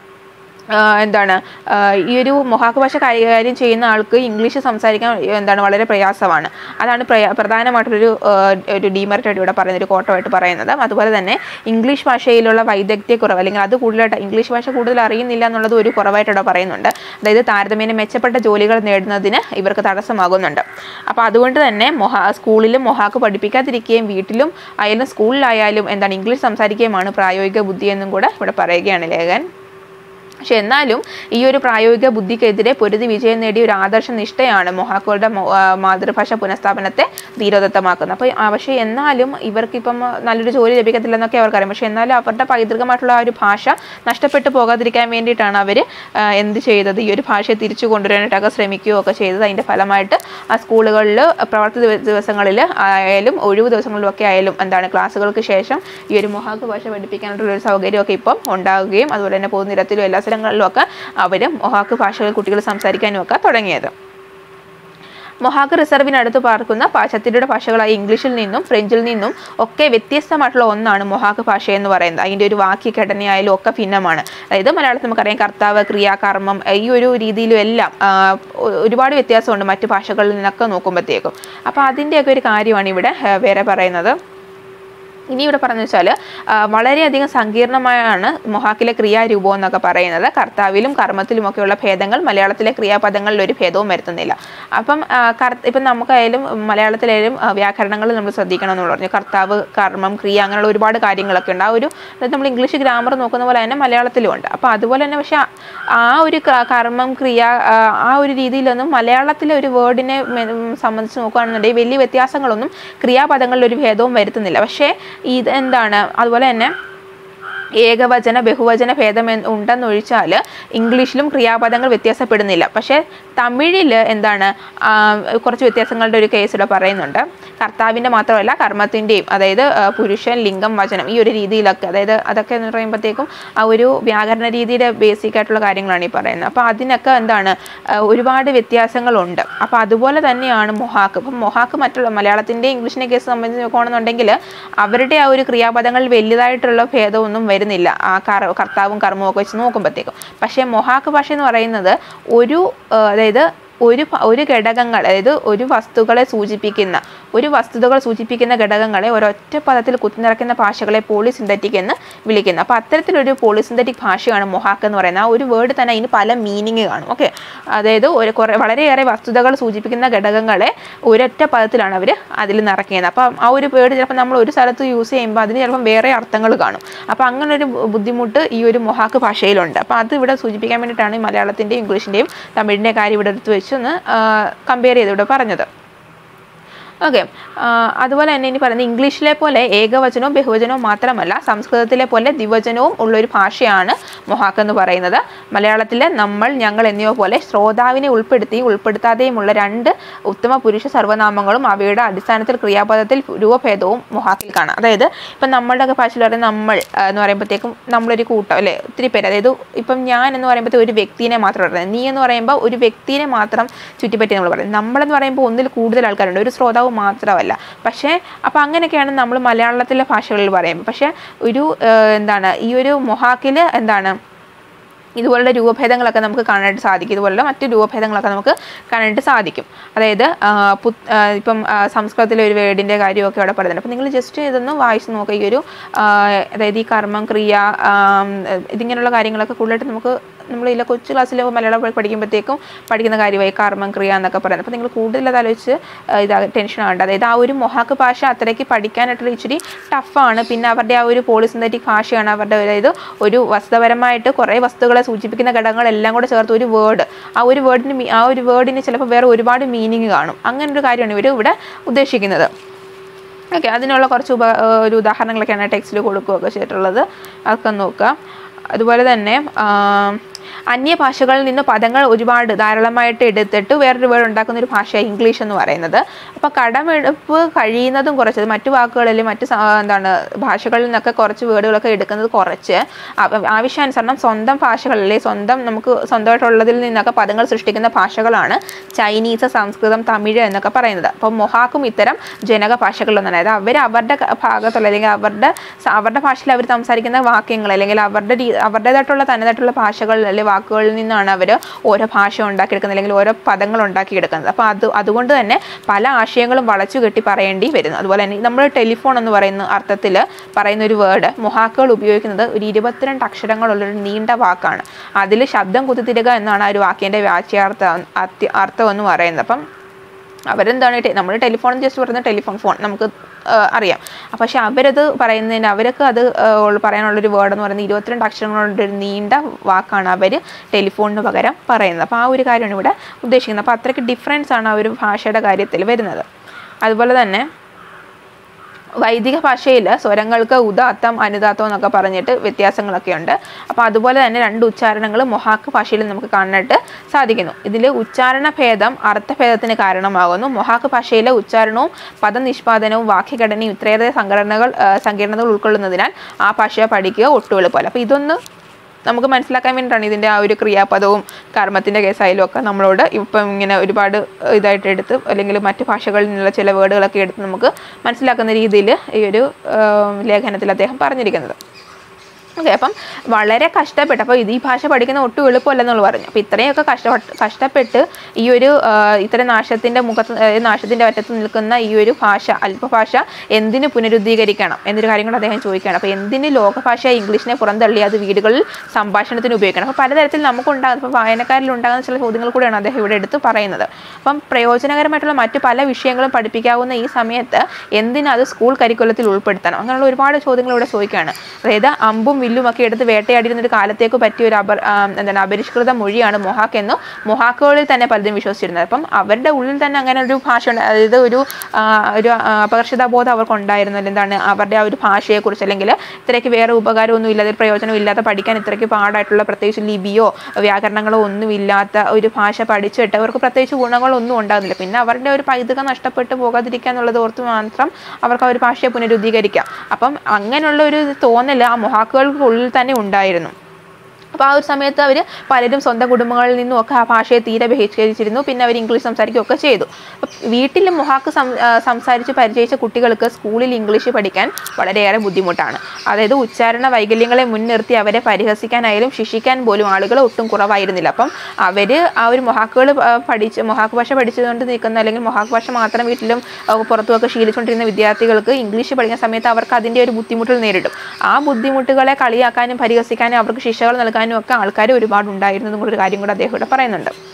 Speaker 1: എന്താണ് ഈ ഒരു മൊഹാക്ക് ഭാഷ കൈകാര്യം ചെയ്യുന്ന ആൾക്ക് ഇംഗ്ലീഷ് സംസാരിക്കാൻ എന്താണ് വളരെ പ്രയാസമാണ്. അതാണ് പ്രധാനമായിട്ടൊരു ഒരു ഡീമെറിറ്റായിട്ട് ഇവിടെ പറയുന്ന ഒരു കോട്ടമായിട്ട് പറയുന്നത്. അതുപോലെ തന്നെ ഇംഗ്ലീഷ് ഭാഷയിലുള്ള വൈദഗ്ധ്യക്കുറവ് അല്ലെങ്കിൽ അത് കൂടുതലായിട്ട് ഇംഗ്ലീഷ് ഭാഷ കൂടുതൽ അറിയുന്നില്ല എന്നുള്ളത് ഒരു കുറവായിട്ട് ഇവിടെ പറയുന്നുണ്ട്. അതായത് താരതമ്യേന മെച്ചപ്പെട്ട ജോലികൾ നേടുന്നതിന് ഇവർക്ക് തടസ്സമാകുന്നുണ്ട്. അപ്പോൾ അതുകൊണ്ട് തന്നെ മൊഹാ സ്കൂളിലും മൊഹാക്ക് പഠിപ്പിക്കാതിരിക്കുകയും വീട്ടിലും ആയാലും സ്കൂളിലായാലും എന്താണ് ഇംഗ്ലീഷ് സംസാരിക്കുകയുമാണ് പ്രായോഗിക ബുദ്ധി എന്നും കൂടെ ഇവിടെ പറയുകയാണ് ലേഖൻ. പക്ഷെ എന്നാലും ഈ ഒരു പ്രായോഗിക ബുദ്ധിക്കെതിരെ പൊരുതി വിജയം നേടിയ ഒരു ആദർശ നിഷ്ഠയാണ് മൊഹാക്കുകളുടെ മാതൃഭാഷ പുനഃസ്ഥാപനത്തെ ധീരോദത്തമാക്കുന്നത്. അപ്പോൾ പക്ഷേ എന്നാലും ഇവർക്കിപ്പം നല്ലൊരു ജോലി ലഭിക്കത്തില്ലെന്നൊക്കെ അവർക്കറിയാം. പക്ഷെ എന്നാലും അവരുടെ പൈതൃകമായിട്ടുള്ള ആ ഒരു ഭാഷ നഷ്ടപ്പെട്ടു പോകാതിരിക്കാൻ വേണ്ടിയിട്ടാണ് അവർ എന്ത് ചെയ്തത്, ഈ ഒരു ഭാഷയെ തിരിച്ചു കൊണ്ടുവരാനായിട്ടൊക്കെ ശ്രമിക്കുകയൊക്കെ ചെയ്തത്. അതിൻ്റെ ഫലമായിട്ട് ആ സ്കൂളുകളിൽ പ്രവർത്തി ദിവസങ്ങളിൽ ആയാലും ഒഴിവ് ദിവസങ്ങളിലൊക്കെ ആയാലും എന്താണ് ക്ലാസ്സുകൾക്ക് ശേഷം ഈ ഒരു മൊഹാക്ക് ഭാഷ പഠിപ്പിക്കാനായിട്ടുള്ള ഒരു സൗകര്യമൊക്കെ ഇപ്പം ഉണ്ടാവുകയും അതുപോലെ തന്നെ പൊതുനിരത്തിലും എല്ലാ സ്ഥലങ്ങളിലുമൊക്കെ അവർ മൊഹാക്ക് ഭാഷകൾ കുട്ടികൾ സംസാരിക്കാനും ഒക്കെ തുടങ്ങിയത്. മൊഹാക്ക് റിസർവിനടുത്ത് പാർക്കുന്ന പാശ്ചാത്യരുടെ ഭാഷകളായ ഇംഗ്ലീഷിൽ നിന്നും ഫ്രഞ്ചിൽ നിന്നും ഒക്കെ വ്യത്യസ്തമായിട്ടുള്ള ഒന്നാണ് മൊഹാക്ക് ഭാഷ എന്ന് പറയുന്നത്. അതിൻ്റെ ഒരു വാക്യഘടനയായാലും ഒക്കെ ഭിന്നമാണ്. അതായത് മലയാളത്തിൽ നമുക്കറിയാം കർത്താവ്, ക്രിയ, കർമ്മം ഈ ഒരു രീതിയിലും എല്ലാം ഒരുപാട് വ്യത്യാസമുണ്ട് മറ്റു ഭാഷകളിൽ നിന്നൊക്കെ നോക്കുമ്പോഴത്തേക്കും. അപ്പോൾ അതിൻ്റെയൊക്കെ ഒരു കാര്യമാണ് ഇവിടെ വേറെ പറയുന്നത്. ഇനി ഇവിടെ പറഞ്ഞു വെച്ചാൽ വളരെയധികം സങ്കീർണമായാണ് മൊഹാക്കിലെ ക്രിയാരൂപം എന്നൊക്കെ പറയുന്നത്. കർത്താവിലും കർമ്മത്തിലുമൊക്കെയുള്ള ഭേദങ്ങൾ മലയാളത്തിലെ ക്രിയാപദങ്ങളിൽ ഒരു ഭേദവും വരുത്തുന്നില്ല. അപ്പം കർ ഇപ്പം നമുക്കായാലും മലയാളത്തിലായാലും വ്യാകരണങ്ങൾ നമ്മൾ ശ്രദ്ധിക്കണം എന്ന് പറഞ്ഞു. കർത്താവ്, കർമ്മം, ക്രിയ അങ്ങനെയുള്ള ഒരുപാട് കാര്യങ്ങളൊക്കെ ഉണ്ട്. ആ ഒരു അതായത് നമ്മൾ ഇംഗ്ലീഷ് ഗ്രാമർ നോക്കുന്ന പോലെ തന്നെ മലയാളത്തിലും ഉണ്ട്. അപ്പോൾ അതുപോലെ തന്നെ പക്ഷേ ആ ഒരു കർമ്മം, ക്രിയ ആ ഒരു രീതിയിലൊന്നും മലയാളത്തിലെ ഒരു വേർഡിനെ സംബന്ധിച്ച് നോക്കുകയാണെന്നുണ്ടെങ്കിൽ വലിയ വ്യത്യാസങ്ങളൊന്നും ക്രിയാപദങ്ങളിൽ ഒരു ഭേദവും വരുത്തുന്നില്ല. പക്ഷേ ഇത് എന്താണ് അതുപോലെ തന്നെ ഏകവചന ബഹുവചന ഭേദം ഉണ്ടെന്നൊഴിച്ചാൽ ഇംഗ്ലീഷിലും ക്രിയാപദങ്ങൾ വ്യത്യാസപ്പെടുന്നില്ല. പക്ഷേ തമിഴിൽ എന്താണ് കുറച്ച് വ്യത്യാസങ്ങളുടെ ഒരു കേസ് ഇവിടെ പറയുന്നുണ്ട്. കർത്താവിൻ്റെ മാത്രമല്ല കർമ്മത്തിൻ്റെയും അതായത് പുരുഷൻ, ലിംഗം, വചനം ഈ ഒരു രീതിയിലൊക്കെ അതായത് അതൊക്കെ എന്ന് പറയുമ്പോഴത്തേക്കും ആ ഒരു വ്യാകരണ രീതിയുടെ ബേസിക് ആയിട്ടുള്ള കാര്യങ്ങളാണ് ഈ പറയുന്നത്. അപ്പോൾ അതിനൊക്കെ എന്താണ് ഒരുപാട് വ്യത്യാസങ്ങളുണ്ട്. അപ്പോൾ അതുപോലെ തന്നെയാണ് മൊഹാക്ക്. അപ്പം മൊഹാക്ക് മറ്റുള്ള മലയാളത്തിൻ്റെ ഇംഗ്ലീഷിൻ്റെ കേസ് സംബന്ധിച്ച് നോക്കുകയാണെന്നുണ്ടെങ്കിൽ അവരുടെ ആ ഒരു ക്രിയാപദങ്ങളിൽ വലിയതായിട്ടുള്ള ഭേദമൊന്നും വരുന്നില്ല ആ കർത്താവും കർമ്മവും ഒക്കെ വെച്ച് നോക്കുമ്പോഴത്തേക്കും. പക്ഷേ മൊഹാക്ക് ഭാഷ എന്ന് പറയുന്നത് ഒരു അതായത് ഒരു ഒരു ഘടകങ്ങൾ അതായത് ഒരു വസ്തുക്കളെ സൂചിപ്പിക്കുന്ന ഒരു വസ്തുതകൾ സൂചിപ്പിക്കുന്ന ഘടകങ്ങളെ ഒരൊറ്റ പദത്തിൽ കുത്തിനിറക്കുന്ന ഭാഷകളെ പോളിസിന്തറ്റിക് എന്ന് വിളിക്കുന്നു. അപ്പോൾ അത്തരത്തിലൊരു പോളിസിന്തറ്റിക് ഭാഷയാണ് മൊഹാക്ക് എന്ന് പറയുന്നത്. ആ ഒരു വേർഡ് തന്നെ അതിന് പല മീനിങ് കാണും. ഓക്കെ, അതായത് ഒരു കുറേ വളരെയേറെ വസ്തുതകൾ സൂചിപ്പിക്കുന്ന ഘടകങ്ങളെ ഒരൊറ്റ പദത്തിലാണ് അവർ അതിൽ നിറയ്ക്കുന്നത്. അപ്പം ആ ഒരു വേർഡ് ചിലപ്പോൾ നമ്മൾ ഒരു സ്ഥലത്ത് യൂസ് ചെയ്യുമ്പോൾ അതിന് ചിലപ്പം വേറെ അർത്ഥങ്ങൾ കാണും. അപ്പോൾ അങ്ങനൊരു ബുദ്ധിമുട്ട് ഈ ഒരു മൊഹാക്ക് ഭാഷയിലുണ്ട്. അപ്പോൾ അത് ഇവിടെ സൂചിപ്പിക്കാൻ വേണ്ടിയിട്ടാണ് ഈ മലയാളത്തിൻ്റെയും ഇംഗ്ലീഷിൻ്റെയും തമിഴിൻ്റെ കാര്യം ഇവിടെ എടുത്ത് വെച്ച് ഒന്ന് കമ്പയർ ചെയ്ത് ഇവിടെ പറഞ്ഞത്. ഓക്കെ. അതുപോലെ തന്നെ ഇനി പറയുന്നത് ഇംഗ്ലീഷിലെ പോലെ ഏകവചനവും ബഹുവചനവും മാത്രമല്ല സംസ്കൃതത്തിലെ പോലെ ദ്വിവചനവും ഉള്ളൊരു ഭാഷയാണ് മൊഹാക്ക് എന്ന് പറയുന്നത്. മലയാളത്തിലെ നമ്മൾ, ഞങ്ങൾ എന്നിവ പോലെ ശ്രോതാവിനെ ഉൾപ്പെടുത്തിയും ഉൾപ്പെടുത്താതെയുമുള്ള രണ്ട് ഉത്തമ പുരുഷ സർവ്വനാമങ്ങളും അവയുടെ അടിസ്ഥാനത്തിൽ ക്രിയാപദത്തിൽ രൂപഭേദവും മൊഹാക്കിൽ കാണാം. അതായത് ഇപ്പം നമ്മളുടെ ഭാഷയിൽ പറയുന്നത് നമ്മൾ എന്ന് പറയുമ്പോഴത്തേക്കും നമ്മളൊരു കൂട്ടം അല്ലേ, ഒത്തിരി പേര്. അതായത് ഇപ്പം ഞാൻ എന്ന് പറയുമ്പോഴത്തേക്കും ഒരു വ്യക്തിനെ മാത്രം പറയുന്നത്, നീ എന്ന് പറയുമ്പോൾ ഒരു വ്യക്തിനെ മാത്രം ചുറ്റിപ്പറ്റി നമ്മൾ പറയുന്നത്, നമ്മളെന്ന് പറയുമ്പോൾ ഒന്നിൽ കൂടുതൽ ആൾക്കാരുണ്ട്, ഒരു ശ്രോതാവ് മാത്രമല്ല. പക്ഷേ അപ്പോൾ അങ്ങനെയൊക്കെയാണ് നമ്മൾ മലയാളത്തിലെ ഭാഷകളിൽ പറയുമ്പോൾ. പക്ഷേ ഒരു എന്താണ് ഈ ഒരു മൊഹാക്കിൽ എന്താണ് ഇതുപോലുള്ള രൂപഭേദങ്ങളൊക്കെ നമുക്ക് കാണാനായിട്ട് സാധിക്കും. ഇതുപോലുള്ള മറ്റു രൂപഭേദങ്ങളൊക്കെ നമുക്ക് കാണാനായിട്ട് സാധിക്കും. അതായത് ഇപ്പം സംസ്കൃതത്തിലെ ഒരു വേർഡിൻ്റെ കാര്യമൊക്കെ അവിടെ പറയുന്നുണ്ട്. അപ്പം നിങ്ങൾ ജസ്റ്റ് ഇതൊന്ന് വായിച്ച് നോക്കുക. ഈ ഒരു അതായത് ഈ കർമ്മം, ക്രിയ, ഇതിങ്ങനെയുള്ള കാര്യങ്ങളൊക്കെ കൂടുതലായിട്ട് നമുക്ക് നമ്മളില്ല കൊച്ചു ക്ലാസ്സിൽ മലയാളം പഠിക്കുമ്പോഴത്തേക്കും പഠിക്കുന്ന കാര്യമായി കർമ്മം, ക്രിയ എന്നൊക്കെ പറയുന്നത്. അപ്പോൾ നിങ്ങൾ കൂടുതൽ അത് ആലോചിച്ച് ഇത് ടെൻഷൻ ആവേണ്ട. അതായത് ആ ഒരു മൊഹാക്ക് ഭാഷ അത്രയ്ക്ക് പഠിക്കാനായിട്ടുള്ള ഇച്ചിരി ടഫാണ്. പിന്നെ അവരുടെ ആ ഒരു പോളിസിന്തറ്റിക് ഭാഷയാണ് അവരുടെ. അതായത് ഒരു വസ്തുതപരമായിട്ട് കുറേ വസ്തുക്കളെ സൂചിപ്പിക്കുന്ന ഘടകങ്ങളെല്ലാം കൂടെ ചേർത്ത് ഒരു വേർഡ്, ആ ഒരു വേർഡിന് ആ ഒരു വേർഡിന് ചിലപ്പോൾ വേറെ ഒരുപാട് മീനിങ് കാണും. അങ്ങനൊരു കാര്യമാണ് ഇവർ ഇവിടെ ഉദ്ദേശിക്കുന്നത്. ഓക്കെ. അതിനുള്ള കുറച്ച് ഉപ ഒരു ഉദാഹരണങ്ങളൊക്കെയാണ് ടെക്സ്റ്റിൽ കൊടുക്കുകയൊക്കെ ചെയ്തിട്ടുള്ളത്. അതൊക്കെ നോക്കുക. അതുപോലെ തന്നെ അന്യഭാഷകളിൽ നിന്ന് പദങ്ങൾ ഒരുപാട് ധാരാളമായിട്ട് എടുത്തിട്ട് വേറൊരു വേർഡ് ഉണ്ടാക്കുന്ന ഒരു ഭാഷയാണ് ഇംഗ്ലീഷ് എന്ന് പറയുന്നത്. അപ്പോൾ കടമെടുപ്പ് കഴിയുന്നതും കുറച്ചത് മറ്റു വാക്കുകളിൽ മറ്റ് എന്താണ് ഭാഷകളിൽ നിന്നൊക്കെ കുറച്ച് വേർഡുകളൊക്കെ എടുക്കുന്നത് കുറച്ച് ആവശ്യാനുസരണം സ്വന്തം ഭാഷകളിലെ സ്വന്തം നമുക്ക് സ്വന്തമായിട്ടുള്ളതിൽ നിന്നൊക്കെ പദങ്ങൾ സൃഷ്ടിക്കുന്ന ഭാഷകളാണ് ചൈനീസ്, സംസ്കൃതം, തമിഴ് എന്നൊക്കെ പറയുന്നത്. അപ്പോൾ മൊഹാക്കും ഇത്തരം ജനക ഭാഷകളിലൊന്നാണ്. അതായത് അവർ അവരുടെ ഭാഗത്തുള്ള അല്ലെങ്കിൽ അവരുടെ അവരുടെ ഭാഷയിൽ അവർ സംസാരിക്കുന്ന വാക്യങ്ങൾ അല്ലെങ്കിൽ അവരുടെ അവരുടേതായിട്ടുള്ള തനതായിട്ടുള്ള ഭാഷകളിൽ അല്ലെങ്കിൽ വാക്കുകളിൽ നിന്നാണ് അവർ ഓരോ ഭാഷ ഉണ്ടാക്കിയെടുക്കുന്നത് അല്ലെങ്കിൽ ഓരോ പദങ്ങൾ ഉണ്ടാക്കിയെടുക്കുന്നത്. അപ്പോൾ അത് അതുകൊണ്ട് തന്നെ പല ആശയങ്ങളും വളച്ചു കെട്ടി പറയേണ്ടി വരുന്നു. അതുപോലെ തന്നെ നമ്മൾ ടെലിഫോൺ എന്ന് പറയുന്ന അർത്ഥത്തിൽ പറയുന്ന ഒരു വേർഡ് മൊഹാക്കുകൾ ഉപയോഗിക്കുന്നത് ഒരു ഇരുപത്തിരണ്ട് അക്ഷരങ്ങളുള്ളൊരു നീണ്ട വാക്കാണ്. അതിൽ ശബ്ദം കുത്തിത്തിരുക എന്നാണ് ആ ഒരു വാക്കിൻ്റെ വാച്യാർത്ഥം അർത്ഥം എന്ന് പറയുന്നത്. അപ്പം അവരെന്താണ് നമ്മൾ ടെലിഫോൺ ജസ്റ്റ് പറയുന്നത് ടെലിഫോൺ ഫോൺ നമുക്ക് അറിയാം. പക്ഷെ അവരത് പറയുന്നതിന് അവർക്ക് അത് പറയാനുള്ളൊരു വേർഡ് എന്ന് പറയുന്നത് ഇരുപത്തിരണ്ട് അക്ഷരങ്ങളുള്ളൊരു നീണ്ട വാക്കാണ് അവർ ടെലിഫോണിന് പകരം പറയുന്നത്. അപ്പോൾ ആ ഒരു കാര്യമാണ് ഇവിടെ ഉദ്ദേശിക്കുന്നത്. അപ്പോൾ അത്രയ്ക്ക് ഡിഫറൻസ് ആണ് ആ ഒരു ഭാഷയുടെ കാര്യത്തിൽ വരുന്നത്. അതുപോലെ തന്നെ വൈദിക ഭാഷയിൽ സ്വരങ്ങൾക്ക് ഉദാത്തം, അനുദാത്തം എന്നൊക്കെ പറഞ്ഞിട്ട് വ്യത്യാസങ്ങളൊക്കെ ഉണ്ട്. അപ്പോൾ അതുപോലെ തന്നെ രണ്ട് ഉച്ചാരണങ്ങൾ മൊഹാക്ക് ഭാഷയിൽ നമുക്ക് കാണാനായിട്ട് സാധിക്കുന്നു. ഇതിൽ ഉച്ചാരണ ഭേദം അർത്ഥഭേദത്തിന് കാരണമാകുന്നു. മൊഹാക്ക് ഭാഷയിലെ ഉച്ചാരണവും പദനിഷ്പാദനവും വാക്യഘടനയും ഇത്രയേറെ സംഘടനകൾ സങ്കീർണതകൾ ഉൾക്കൊള്ളുന്നതിനാൽ ആ ഭാഷ പഠിക്കുക ഒട്ടും എളുപ്പമല്ല. അപ്പോൾ ഇതൊന്ന് നമുക്ക് മനസ്സിലാക്കാൻ വേണ്ടിയിട്ടാണ് ഇതിൻ്റെ ആ ഒരു ക്രിയാപദവും കർമ്മത്തിൻ്റെ കേസായാലും ഒക്കെ നമ്മളോട് ഇപ്പം ഇങ്ങനെ ഒരുപാട് ഇതായിട്ട് എടുത്ത് അല്ലെങ്കിൽ മറ്റ് ഭാഷകളിൽ നിന്നുള്ള ചില വേർഡുകളൊക്കെ എടുത്ത് നമുക്ക് മനസ്സിലാക്കുന്ന രീതിയിൽ ഈ ഒരു ലേഖനത്തിൽ അദ്ദേഹം പറഞ്ഞിരിക്കുന്നത്. ഓക്കെ. അപ്പം വളരെ കഷ്ടപ്പെട്ട് അപ്പോൾ ഇത് ഈ ഭാഷ പഠിക്കുന്ന ഒട്ടും എളുപ്പമല്ലെന്നുള്ള പറഞ്ഞു. അപ്പോൾ ഇത്രയൊക്കെ കഷ്ടപ്പെട്ട് കഷ്ടപ്പെട്ട് ഈ ഒരു ഇത്തരം നാശത്തിൻ്റെ മുഖത്ത് നാശത്തിൻ്റെ അറ്റത്ത് നിൽക്കുന്ന ഈ ഒരു ഭാഷ അല്പഭാഷ എന്തിന് പുനരുദ്ധീകരിക്കണം എന്നൊരു കാര്യം കൂടെ അദ്ദേഹം ചോദിക്കുകയാണ്. അപ്പോൾ എന്തിന് ലോകഭാഷ ഇംഗ്ലീഷിനെ പുറന്തള്ളി അത് വീടുകളിൽ സംഭാഷണത്തിന് ഉപയോഗിക്കണം. അപ്പോൾ പലതരത്തിൽ നമുക്കുണ്ടാകുന്ന ഇപ്പോൾ വായനക്കാരിൽ ഉണ്ടാകുന്ന ചില ചോദ്യങ്ങൾ കൂടെയാണ് അദ്ദേഹം ഇവിടെ എടുത്ത് പറയുന്നത്. അപ്പം പ്രയോജനകരമായിട്ടുള്ള മറ്റ് പല വിഷയങ്ങളും പഠിപ്പിക്കാവുന്ന ഈ സമയത്ത് എന്തിനത് സ്കൂൾ കരിക്കുലത്തിൽ ഉൾപ്പെടുത്തണം, അങ്ങനെയുള്ള ഒരുപാട് ചോദ്യങ്ങൾ ഇവിടെ ചോദിക്കുകയാണ്. അതായത് അമ്പും വില്ലും ഒക്കെ എടുത്ത് വേട്ടയാടിയിരുന്ന ഒരു കാലത്തേക്ക് പറ്റിയ ഒരു അപർ എന്താണ് അപരിഷ്കൃത മൊഴിയാണ് മൊഹാക്ക് എന്നും മൊഹാക്കുകളിൽ തന്നെ പലതും വിശ്വസിച്ചിരുന്നത്. അപ്പം അവരുടെ ഉള്ളിൽ തന്നെ അങ്ങനെ ഒരു ഭാഷ ഉണ്ട്. അതായത് ഒരു ഒരു അപകർഷതാബോധം അവർക്കുണ്ടായിരുന്നു. എന്താണ് അവരുടെ ആ ഒരു ഭാഷയെക്കുറിച്ച് അല്ലെങ്കിൽ ഇത്രയ്ക്ക് വേറെ ഉപകാരമൊന്നും ഇല്ലാതെ പ്രയോജനം ഇല്ലാത്ത പഠിക്കാൻ ഇത്രയ്ക്ക് പാടായിട്ടുള്ള പ്രത്യേകിച്ച് ലിപിയോ വ്യാകരണങ്ങളോ ഒന്നും ഇല്ലാത്ത ഒരു ഭാഷ പഠിച്ചിട്ട് അവർക്ക് പ്രത്യേകിച്ച് ഗുണങ്ങളൊന്നും ഉണ്ടാകുന്നില്ല. പിന്നെ അവരുടെ ഒരു പൈതൃകം നഷ്ടപ്പെട്ടു പോകാതിരിക്കുക എന്നുള്ളത് ഓർത്ത് മാത്രം അവർക്ക് ആ ഒരു ഭാഷയെ പുനരുദ്ധീകരിക്കാം. അപ്പം അങ്ങനെയുള്ള ഒരു തോന്നൽ ആ മൊഹാക്കുകൾ ഉള്ളിൽ തന്നെ ഉണ്ടായിരുന്നു. അപ്പോൾ ആ ഒരു സമയത്ത് അവർ പലരും സ്വന്തം കുടുംബങ്ങളിൽ നിന്നും ഒക്കെ ആ ഭാഷയെ തീരെ ബഹിഷ്കരിച്ചിരുന്നു. പിന്നെ അവർ ഇംഗ്ലീഷ് സംസാരിക്കുകയൊക്കെ ചെയ്തു. വീട്ടിൽ മൊഹാക്ക് സംസാരിച്ച് പരിചയിച്ച കുട്ടികൾക്ക് സ്കൂളിൽ ഇംഗ്ലീഷ് പഠിക്കാൻ വളരെയേറെ ബുദ്ധിമുട്ടാണ്. അതായത് ഉച്ചാരണ വൈകല്യങ്ങളെ മുൻനിർത്തി അവരെ പരിഹസിക്കാനായാലും ശിക്ഷിക്കാൻ പോലും ആളുകൾ ഒട്ടും കുറവായിരുന്നില്ല. അപ്പം അവർ ആ ഒരു മൊഹാക്കുകൾ പഠിച്ച് മൊഹാക്ക് ഭാഷ പഠിച്ചുകൊണ്ട് നിൽക്കുന്ന അല്ലെങ്കിൽ മൊഹാക്ക് ഭാഷ മാത്രം വീട്ടിലും പുറത്തുമൊക്കെ ശീലിച്ചുകൊണ്ടിരുന്ന വിദ്യാർത്ഥികൾക്ക് ഇംഗ്ലീഷ് പഠിക്കുന്ന സമയത്ത് അവർക്ക് അതിൻ്റെ ഒരു ബുദ്ധിമുട്ടുകൾ നേരിടും. ആ ബുദ്ധിമുട്ടുകളെ കളിയാക്കാനും പരിഹസിക്കാനും അവർക്ക് ശിക്ഷകൾ നൽകാനും ഒക്കെ ആൾക്കാർ ഒരുപാട് ഉണ്ടായിരുന്നതും കൂടെ ഒരു കാര്യം കൂടെ അദ്ദേഹം ഇവിടെ പറയുന്നുണ്ട്.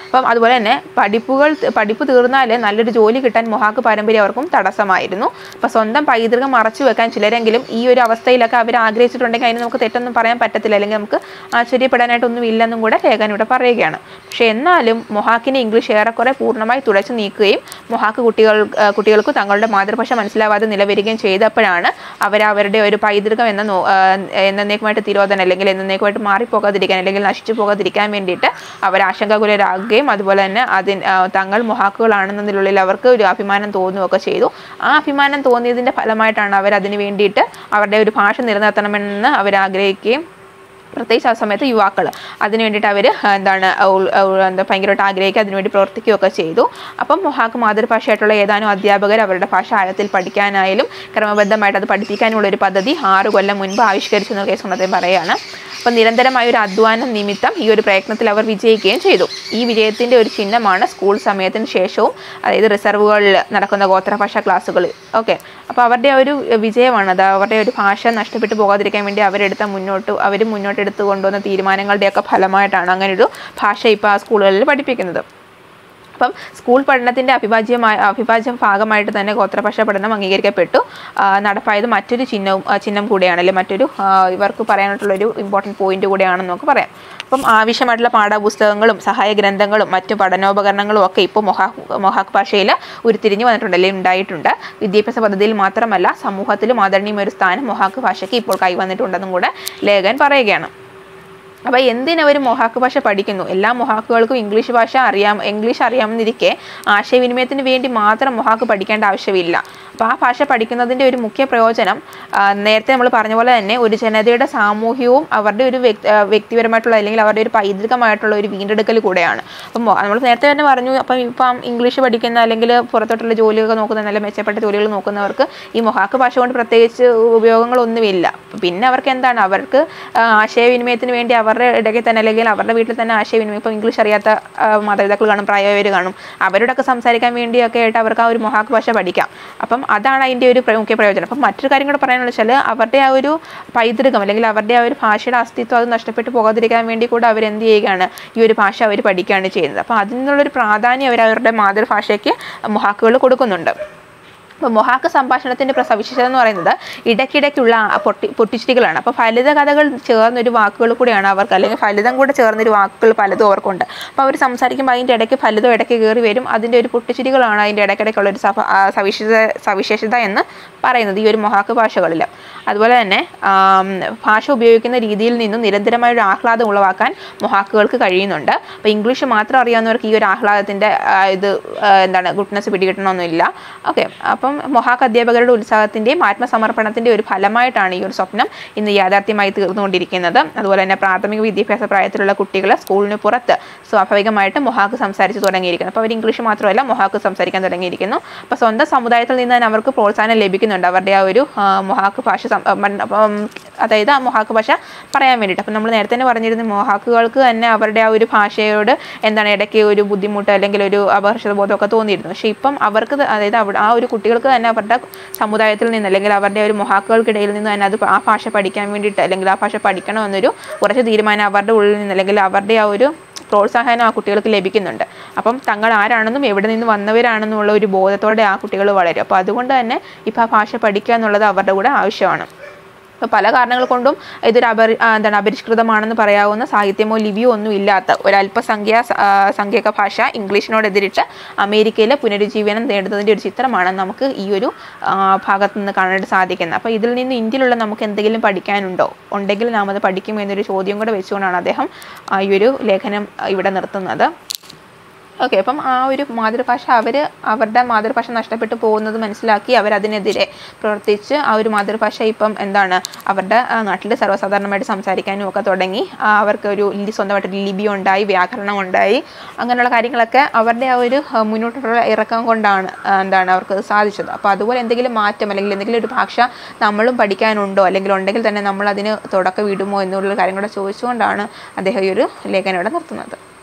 Speaker 1: അപ്പം അതുപോലെ തന്നെ പഠിപ്പുകൾ പഠിപ്പ് തീർന്നാൽ നല്ലൊരു ജോലി കിട്ടാൻ മൊഹാക്ക് പാരമ്പര്യം അവർക്കും തടസ്സമായിരുന്നു. അപ്പോൾ സ്വന്തം പൈതൃകം മറച്ചു വെക്കാൻ ചിലരെങ്കിലും ഈ ഒരു അവസ്ഥയിലൊക്കെ അവർ ആഗ്രഹിച്ചിട്ടുണ്ടെങ്കിൽ അതിന് നമുക്ക് തെറ്റൊന്നും പറയാൻ പറ്റത്തില്ല, അല്ലെങ്കിൽ നമുക്ക് ആശ്ചര്യപ്പെടാനായിട്ടൊന്നും ഇല്ലെന്നും കൂടെ ലേഖൻ ഇവിടെ പറയുകയാണ്. പക്ഷേ എന്നാലും മൊഹാക്കിനെ ഇംഗ്ലീഷ് ഏറെക്കുറെ പൂർണ്ണമായി തുടച്ചു നീക്കുകയും മൊഹാക്ക് കുട്ടികൾ കുട്ടികൾക്ക് തങ്ങളുടെ മാതൃഭാഷ മനസ്സിലാവാതെ നിലവരികയും ചെയ്തപ്പോഴാണ് അവർ അവരുടെ ഒരു പൈതൃകം എന്ന എന്നേക്കുമായിട്ട് തിരോധനം അല്ലെങ്കിൽ എന്നേക്കുമായിട്ട് മാറിപ്പോകാതിരിക്കാൻ അല്ലെങ്കിൽ നശിച്ചു പോകാതിരിക്കാൻ വേണ്ടിയിട്ട് അവർ ആശങ്കാകുലരാകുകയും അതുപോലെ തന്നെ അതിന് തങ്ങൾ മൊഹാക്കുകളാണെന്നതിനുള്ളിൽ അവർക്ക് ഒരു അഭിമാനം തോന്നുകയൊക്കെ ചെയ്തു. ആ അഭിമാനം തോന്നിയതിൻ്റെ ഫലമായിട്ടാണ് അവർ അതിന് വേണ്ടിയിട്ട് അവരുടെ ഒരു ഭാഷ നിലനിർത്തണമെന്ന് അവർ ആഗ്രഹിക്കുകയും പ്രത്യേകിച്ച് ആ സമയത്ത് യുവാക്കൾ അതിന് വേണ്ടിയിട്ട് അവർ എന്താണ് എന്താ ഭയങ്കരമായിട്ട് ആഗ്രഹിക്കുക അതിനുവേണ്ടി പ്രവർത്തിക്കുകയൊക്കെ ചെയ്തു. അപ്പം മൊഹാക്ക് മാതൃഭാഷയായിട്ടുള്ള ഏതാനും അധ്യാപകർ അവരുടെ ഭാഷ ആഴത്തിൽ പഠിക്കാനായാലും ക്രമബദ്ധമായിട്ട് അത് പഠിപ്പിക്കാനുള്ള ഒരു പദ്ധതി ആറ് കൊല്ലം മുൻപ് ആവിഷ്കരിച്ചു എന്ന കേസ് അദ്ദേഹം പറയുകയാണ്. അപ്പം നിരന്തരമായ ഒരു അധ്വാനം നിമിത്തം ഈ ഒരു പ്രയത്നത്തിൽ അവർ വിജയിക്കുകയും ചെയ്തു. ഈ വിജയത്തിൻ്റെ ഒരു ചിഹ്നമാണ് സ്കൂൾ സമയത്തിന് ശേഷവും അതായത് റിസർവുകളിൽ നടക്കുന്ന ഗോത്രഭാഷാ ക്ലാസ്സുകൾ. ഓക്കെ, അപ്പോൾ അവരുടെ ഒരു വിജയമാണത്. അവരുടെ ഒരു ഭാഷ നഷ്ടപ്പെട്ടു പോകാതിരിക്കാൻ വേണ്ടി അവരെടുത്ത മുന്നോട്ട് അവർ മുന്നോട്ടെടുത്ത് കൊണ്ടുവന്ന തീരുമാനങ്ങളുടെയൊക്കെ ഫലമായിട്ടാണ് അങ്ങനൊരു ഭാഷ ഇപ്പോൾ ആ സ്കൂളുകളിൽ പഠിപ്പിക്കുന്നത്. അപ്പം സ്കൂൾ പഠനത്തിൻ്റെ അവിഭാജ്യമായ അവിഭാജ്യ ഭാഗമായിട്ട് തന്നെ ഗോത്രഭാഷ പഠനം അംഗീകരിക്കപ്പെട്ടു. നടപ്പായത് മറ്റൊരു ചിഹ്നവും ചിഹ്നം കൂടെയാണ്, അല്ലെങ്കിൽ മറ്റൊരു ഇവർക്ക് പറയാനായിട്ടുള്ളൊരു ഇമ്പോർട്ടൻറ്റ് പോയിന്റ് കൂടെയാണെന്ന് നമുക്ക് പറയാം. അപ്പം ആവശ്യമായിട്ടുള്ള പാഠപുസ്തകങ്ങളും സഹായ ഗ്രന്ഥങ്ങളും മറ്റു പഠനോപകരണങ്ങളും ഒക്കെ ഇപ്പോൾ മൊഹാക്ക് മൊഹാക്ക് ഭാഷയിൽ ഉരുത്തിരിഞ്ഞ് വന്നിട്ടുണ്ട്, അല്ലെങ്കിൽ ഉണ്ടായിട്ടുണ്ട്. വിദ്യാഭ്യാസ പദ്ധതിയിൽ മാത്രമല്ല സമൂഹത്തിലും ആദരണീയമായ ഒരു സ്ഥാനം മൊഹാക്ക് ഭാഷയ്ക്ക് ഇപ്പോൾ കൈവന്നിട്ടുണ്ടെന്നും കൂടെ ലേഖൻ പറയുകയാണ്. അപ്പോൾ എന്തിനവർ മൊഹാക്ക് ഭാഷ പഠിക്കുന്നു? എല്ലാ മൊഹാക്കുകൾക്കും ഇംഗ്ലീഷ് ഭാഷ അറിയാം ഇംഗ്ലീഷ് അറിയാമെന്നിരിക്കെ ആശയവിനിമയത്തിന് വേണ്ടി മാത്രം മൊഹാക്ക് പഠിക്കേണ്ട ആവശ്യമില്ല. അപ്പോൾ ആ ഭാഷ പഠിക്കുന്നതിൻ്റെ ഒരു മുഖ്യ പ്രയോജനം നേരത്തെ നമ്മൾ പറഞ്ഞ പോലെ തന്നെ ഒരു ജനതയുടെ സാമൂഹ്യവും അവരുടെ ഒരു വ്യക്തിപരമായിട്ടുള്ള അല്ലെങ്കിൽ അവരുടെ ഒരു പൈതൃകമായിട്ടുള്ള ഒരു വീണ്ടെടുക്കൽ കൂടെയാണ്. അപ്പം നമ്മൾ നേരത്തെ തന്നെ പറഞ്ഞു, അപ്പം ഇപ്പം ഇംഗ്ലീഷ് പഠിക്കുന്ന അല്ലെങ്കിൽ പുറത്തോട്ടുള്ള ജോലിയൊക്കെ നോക്കുന്ന നല്ല മെച്ചപ്പെട്ട ജോലികൾ നോക്കുന്നവർക്ക് ഈ മൊഹാക്ക് ഭാഷ കൊണ്ട് പ്രത്യേകിച്ച് ഉപയോഗങ്ങളൊന്നുമില്ല. പിന്നെ അവർക്ക് എന്താണ്, അവർക്ക് ആശയവിനിമയത്തിന് വേണ്ടി അവരുടെ ഇടയ്ക്ക് തന്നെ അല്ലെങ്കിൽ അവരുടെ വീട്ടിൽ തന്നെ ആശയവിനിമയം, ഇപ്പോൾ ഇംഗ്ലീഷ് അറിയാത്ത മാതാപിതാക്കൾ കാണും, പ്രായമായവർ കാണും, അവരോടൊക്കെ സംസാരിക്കാൻ വേണ്ടിയൊക്കെ ആയിട്ട് അവർക്ക് ആ ഒരു മൊഹാക്ക് ഭാഷ പഠിക്കാം. അപ്പം അതാണ് അതിൻ്റെ ഒരു മുഖ്യ പ്രയോജനം. അപ്പം മറ്റൊരു കാര്യം കൂടെ പറയാനുള്ള വെച്ചാൽ അവരുടെ ആ ഒരു പൈതൃകം അല്ലെങ്കിൽ അവരുടെ ആ ഒരു ഭാഷയുടെ അസ്തിത്വം അത് നഷ്ടപ്പെട്ടു പോകാതിരിക്കാൻ വേണ്ടി കൂടെ അവരെന്ത് ചെയ്യുകയാണ്, ഈ ഒരു ഭാഷ അവർ പഠിക്കുകയാണ് ചെയ്യുന്നത്. അപ്പോൾ അതിനുള്ളൊരു പ്രാധാന്യം അവർ അവരുടെ മാതൃഭാഷയ്ക്ക് മൊഹാക്കുകൾ കൊടുക്കുന്നുണ്ട്. അപ്പോൾ മൊഹാക്ക് സംഭാഷണത്തിൻ്റെ സവിശേഷത എന്ന് പറയുന്നത് ഇടയ്ക്കിടയ്ക്കുള്ള പൊട്ടി പൊട്ടിച്ചിരികളാണ്. അപ്പോൾ ഫലിത കഥകൾ ചേർന്നൊരു വാക്കുകൾ കൂടിയാണ് അവർക്ക്, അല്ലെങ്കിൽ ഫലിതം കൂടെ ചേർന്നൊരു വാക്കുകൾ പലതും അവർക്കുണ്ട്. അപ്പോൾ അവർ സംസാരിക്കുമ്പോൾ അതിൻ്റെ ഇടയ്ക്ക് ഫലിതം ഇടയ്ക്ക് കയറി വരും. അതിൻ്റെ ഒരു പൊട്ടിച്ചിരികളാണ് അതിൻ്റെ ഇടയ്ക്കിടയ്ക്കുള്ള ഒരു സവിശേഷത സവിശേഷത എന്ന് പറയുന്നത് ഈ ഒരു മൊഹാക്ക് ഭാഷകളിൽ. അതുപോലെ തന്നെ ഭാഷ ഉപയോഗിക്കുന്ന രീതിയിൽ നിന്നും നിരന്തരമായ ഒരു ആഹ്ലാദം ഉളവാക്കാൻ മൊഹാക്കുകൾക്ക് കഴിയുന്നുണ്ട്. അപ്പോൾ ഇംഗ്ലീഷ് മാത്രം അറിയാവുന്നവർക്ക് ഈ ഒരു ആഹ്ലാദത്തിൻ്റെ ഇത് എന്താണ് ഗുഡ്നെസ് പിടികിട്ടണമെന്നില്ല. ഓക്കെ, അപ്പം മൊഹാക്ക് അധ്യാപകരുടെ ഉത്സാഹത്തിൻ്റെയും ആത്മസമർപ്പണത്തിൻ്റെ ഒരു ഫലമായിട്ടാണ് ഈ ഒരു സ്വപ്നം ഇന്ന് യാഥാർത്ഥ്യമായി തീർന്നുകൊണ്ടിരിക്കുന്നത്. അതുപോലെ തന്നെ പ്രാഥമിക വിദ്യാഭ്യാസ പ്രായത്തിലുള്ള കുട്ടികൾ സ്കൂളിന് പുറത്ത് സ്വാഭാവികമായിട്ട് മൊഹാക്ക് സംസാരിച്ച് തുടങ്ങിയിരിക്കുന്നു. അപ്പോൾ അവർ ഇംഗ്ലീഷ് മാത്രമല്ല മൊഹാക്ക് സംസാരിക്കാൻ തുടങ്ങിയിരിക്കുന്നു. അപ്പോൾ സ്വന്തം സമുദായത്തിൽ നിന്ന് തന്നെ അവർക്ക് പ്രോത്സാഹനം ലഭിക്കുന്നുണ്ട് അവരുടെ ആ ഒരു മൊഹാക്ക് ഭാഷ അതായത് ആ മൊഹാക്ക് ഭാഷ പറയാൻ വേണ്ടിയിട്ട്. അപ്പം നമ്മൾ നേരത്തെ തന്നെ പറഞ്ഞിരുന്നു മൊഹാക്കുകൾക്ക് തന്നെ അവരുടെ ആ ഒരു ഭാഷയോട് എന്താണ് ഇടയ്ക്ക് ഒരു ബുദ്ധിമുട്ട് അല്ലെങ്കിൽ ഒരു അപഹർഷത ബോധമൊക്കെ തോന്നിയിരുന്നു. പക്ഷേ ഇപ്പം അവർക്ക് അതായത് അവിടെ ആ ഒരു കുട്ടികൾക്ക് തന്നെ അവരുടെ സമുദായത്തിൽ നിന്ന് അല്ലെങ്കിൽ അവരുടെ ഒരു മൊഹാക്കുകൾക്കിടയിൽ നിന്ന് തന്നെ അത് ആ ഭാഷ പഠിക്കാൻ വേണ്ടിയിട്ട് അല്ലെങ്കിൽ ആ ഭാഷ പഠിക്കണമെന്നൊരു കുറച്ച് തീരുമാനം അവരുടെ ഉള്ളിൽ നിന്ന് അല്ലെങ്കിൽ അവരുടെ ആ ഒരു പ്രോത്സാഹനം ആ കുട്ടികൾക്ക് ലഭിക്കുന്നുണ്ട്. അപ്പം തങ്ങൾ ആരാണെന്നും എവിടെ നിന്ന് വന്നവരാണെന്നുള്ള ഒരു ബോധത്തോടെ ആ കുട്ടികൾ വളരും. അപ്പോൾ അതുകൊണ്ട് തന്നെ ഇപ്പോൾ ആ ഭാഷ പഠിക്കുക എന്നുള്ളത് അവരുടെ കൂടെ ആവശ്യമാണ്. അപ്പോൾ പല കാരണങ്ങൾ കൊണ്ടും ഇതൊരു അപരി എന്താണ് അപരിഷ്കൃതമാണെന്ന് പറയാവുന്ന സാഹിത്യമോ ലിപിയോ ഒന്നും ഇല്ലാത്ത ഒരല്പസംഖ്യ സംഖ്യക ഭാഷ ഇംഗ്ലീഷിനോടെതിരിട്ട് അമേരിക്കയിലെ പുനരുജ്ജീവനം നേടുന്നതിൻ്റെ ഒരു ചിത്രമാണ് നമുക്ക് ഈ ഒരു ഭാഗത്തു നിന്ന് കാണാനായിട്ട് സാധിക്കുന്നത്. അപ്പോൾ ഇതിൽ നിന്ന് ഇന്ത്യയിലുള്ള നമുക്ക് എന്തെങ്കിലും പഠിക്കാനുണ്ടോ, ഉണ്ടെങ്കിൽ നാം അത് പഠിക്കുമെന്നൊരു ചോദ്യം കൂടെ വെച്ചുകൊണ്ടാണ് അദ്ദേഹം ഈ ഒരു ലേഖനം ഇവിടെ നിർത്തുന്നത്. ഓക്കെ, അപ്പം ആ ഒരു മാതൃഭാഷ അവർ അവരുടെ മാതൃഭാഷ നഷ്ടപ്പെട്ടു പോകുന്നത് മനസ്സിലാക്കി അവരതിനെതിരെ പ്രവർത്തിച്ച് ആ ഒരു മാതൃഭാഷ ഇപ്പം എന്താണ് അവരുടെ നാട്ടിൽ സർവ്വസാധാരണമായിട്ട് സംസാരിക്കാനും ഒക്കെ തുടങ്ങി. അവർക്ക് ഒരു സ്വന്തമായിട്ടൊരു ലിപി ഉണ്ടായി, വ്യാകരണം ഉണ്ടായി, അങ്ങനെയുള്ള കാര്യങ്ങളൊക്കെ അവരുടെ ആ ഒരു മുന്നോട്ടുള്ള ഇറക്കം കൊണ്ടാണ് എന്താണ് അവർക്ക് സാധിച്ചത്. അപ്പോൾ അതുപോലെ എന്തെങ്കിലും മാറ്റം അല്ലെങ്കിൽ എന്തെങ്കിലും ഒരു ഭാഷ നമ്മളും പഠിക്കാനുണ്ടോ അല്ലെങ്കിൽ ഉണ്ടെങ്കിൽ തന്നെ നമ്മൾ അതിന് തുടക്കം വിടുമോ എന്നുള്ള കാര്യം കൂടെ ചോദിച്ചുകൊണ്ടാണ് അദ്ദേഹം ഈ ഒരു ലേഖനം ഇവിടെ നിർത്തുന്നത്.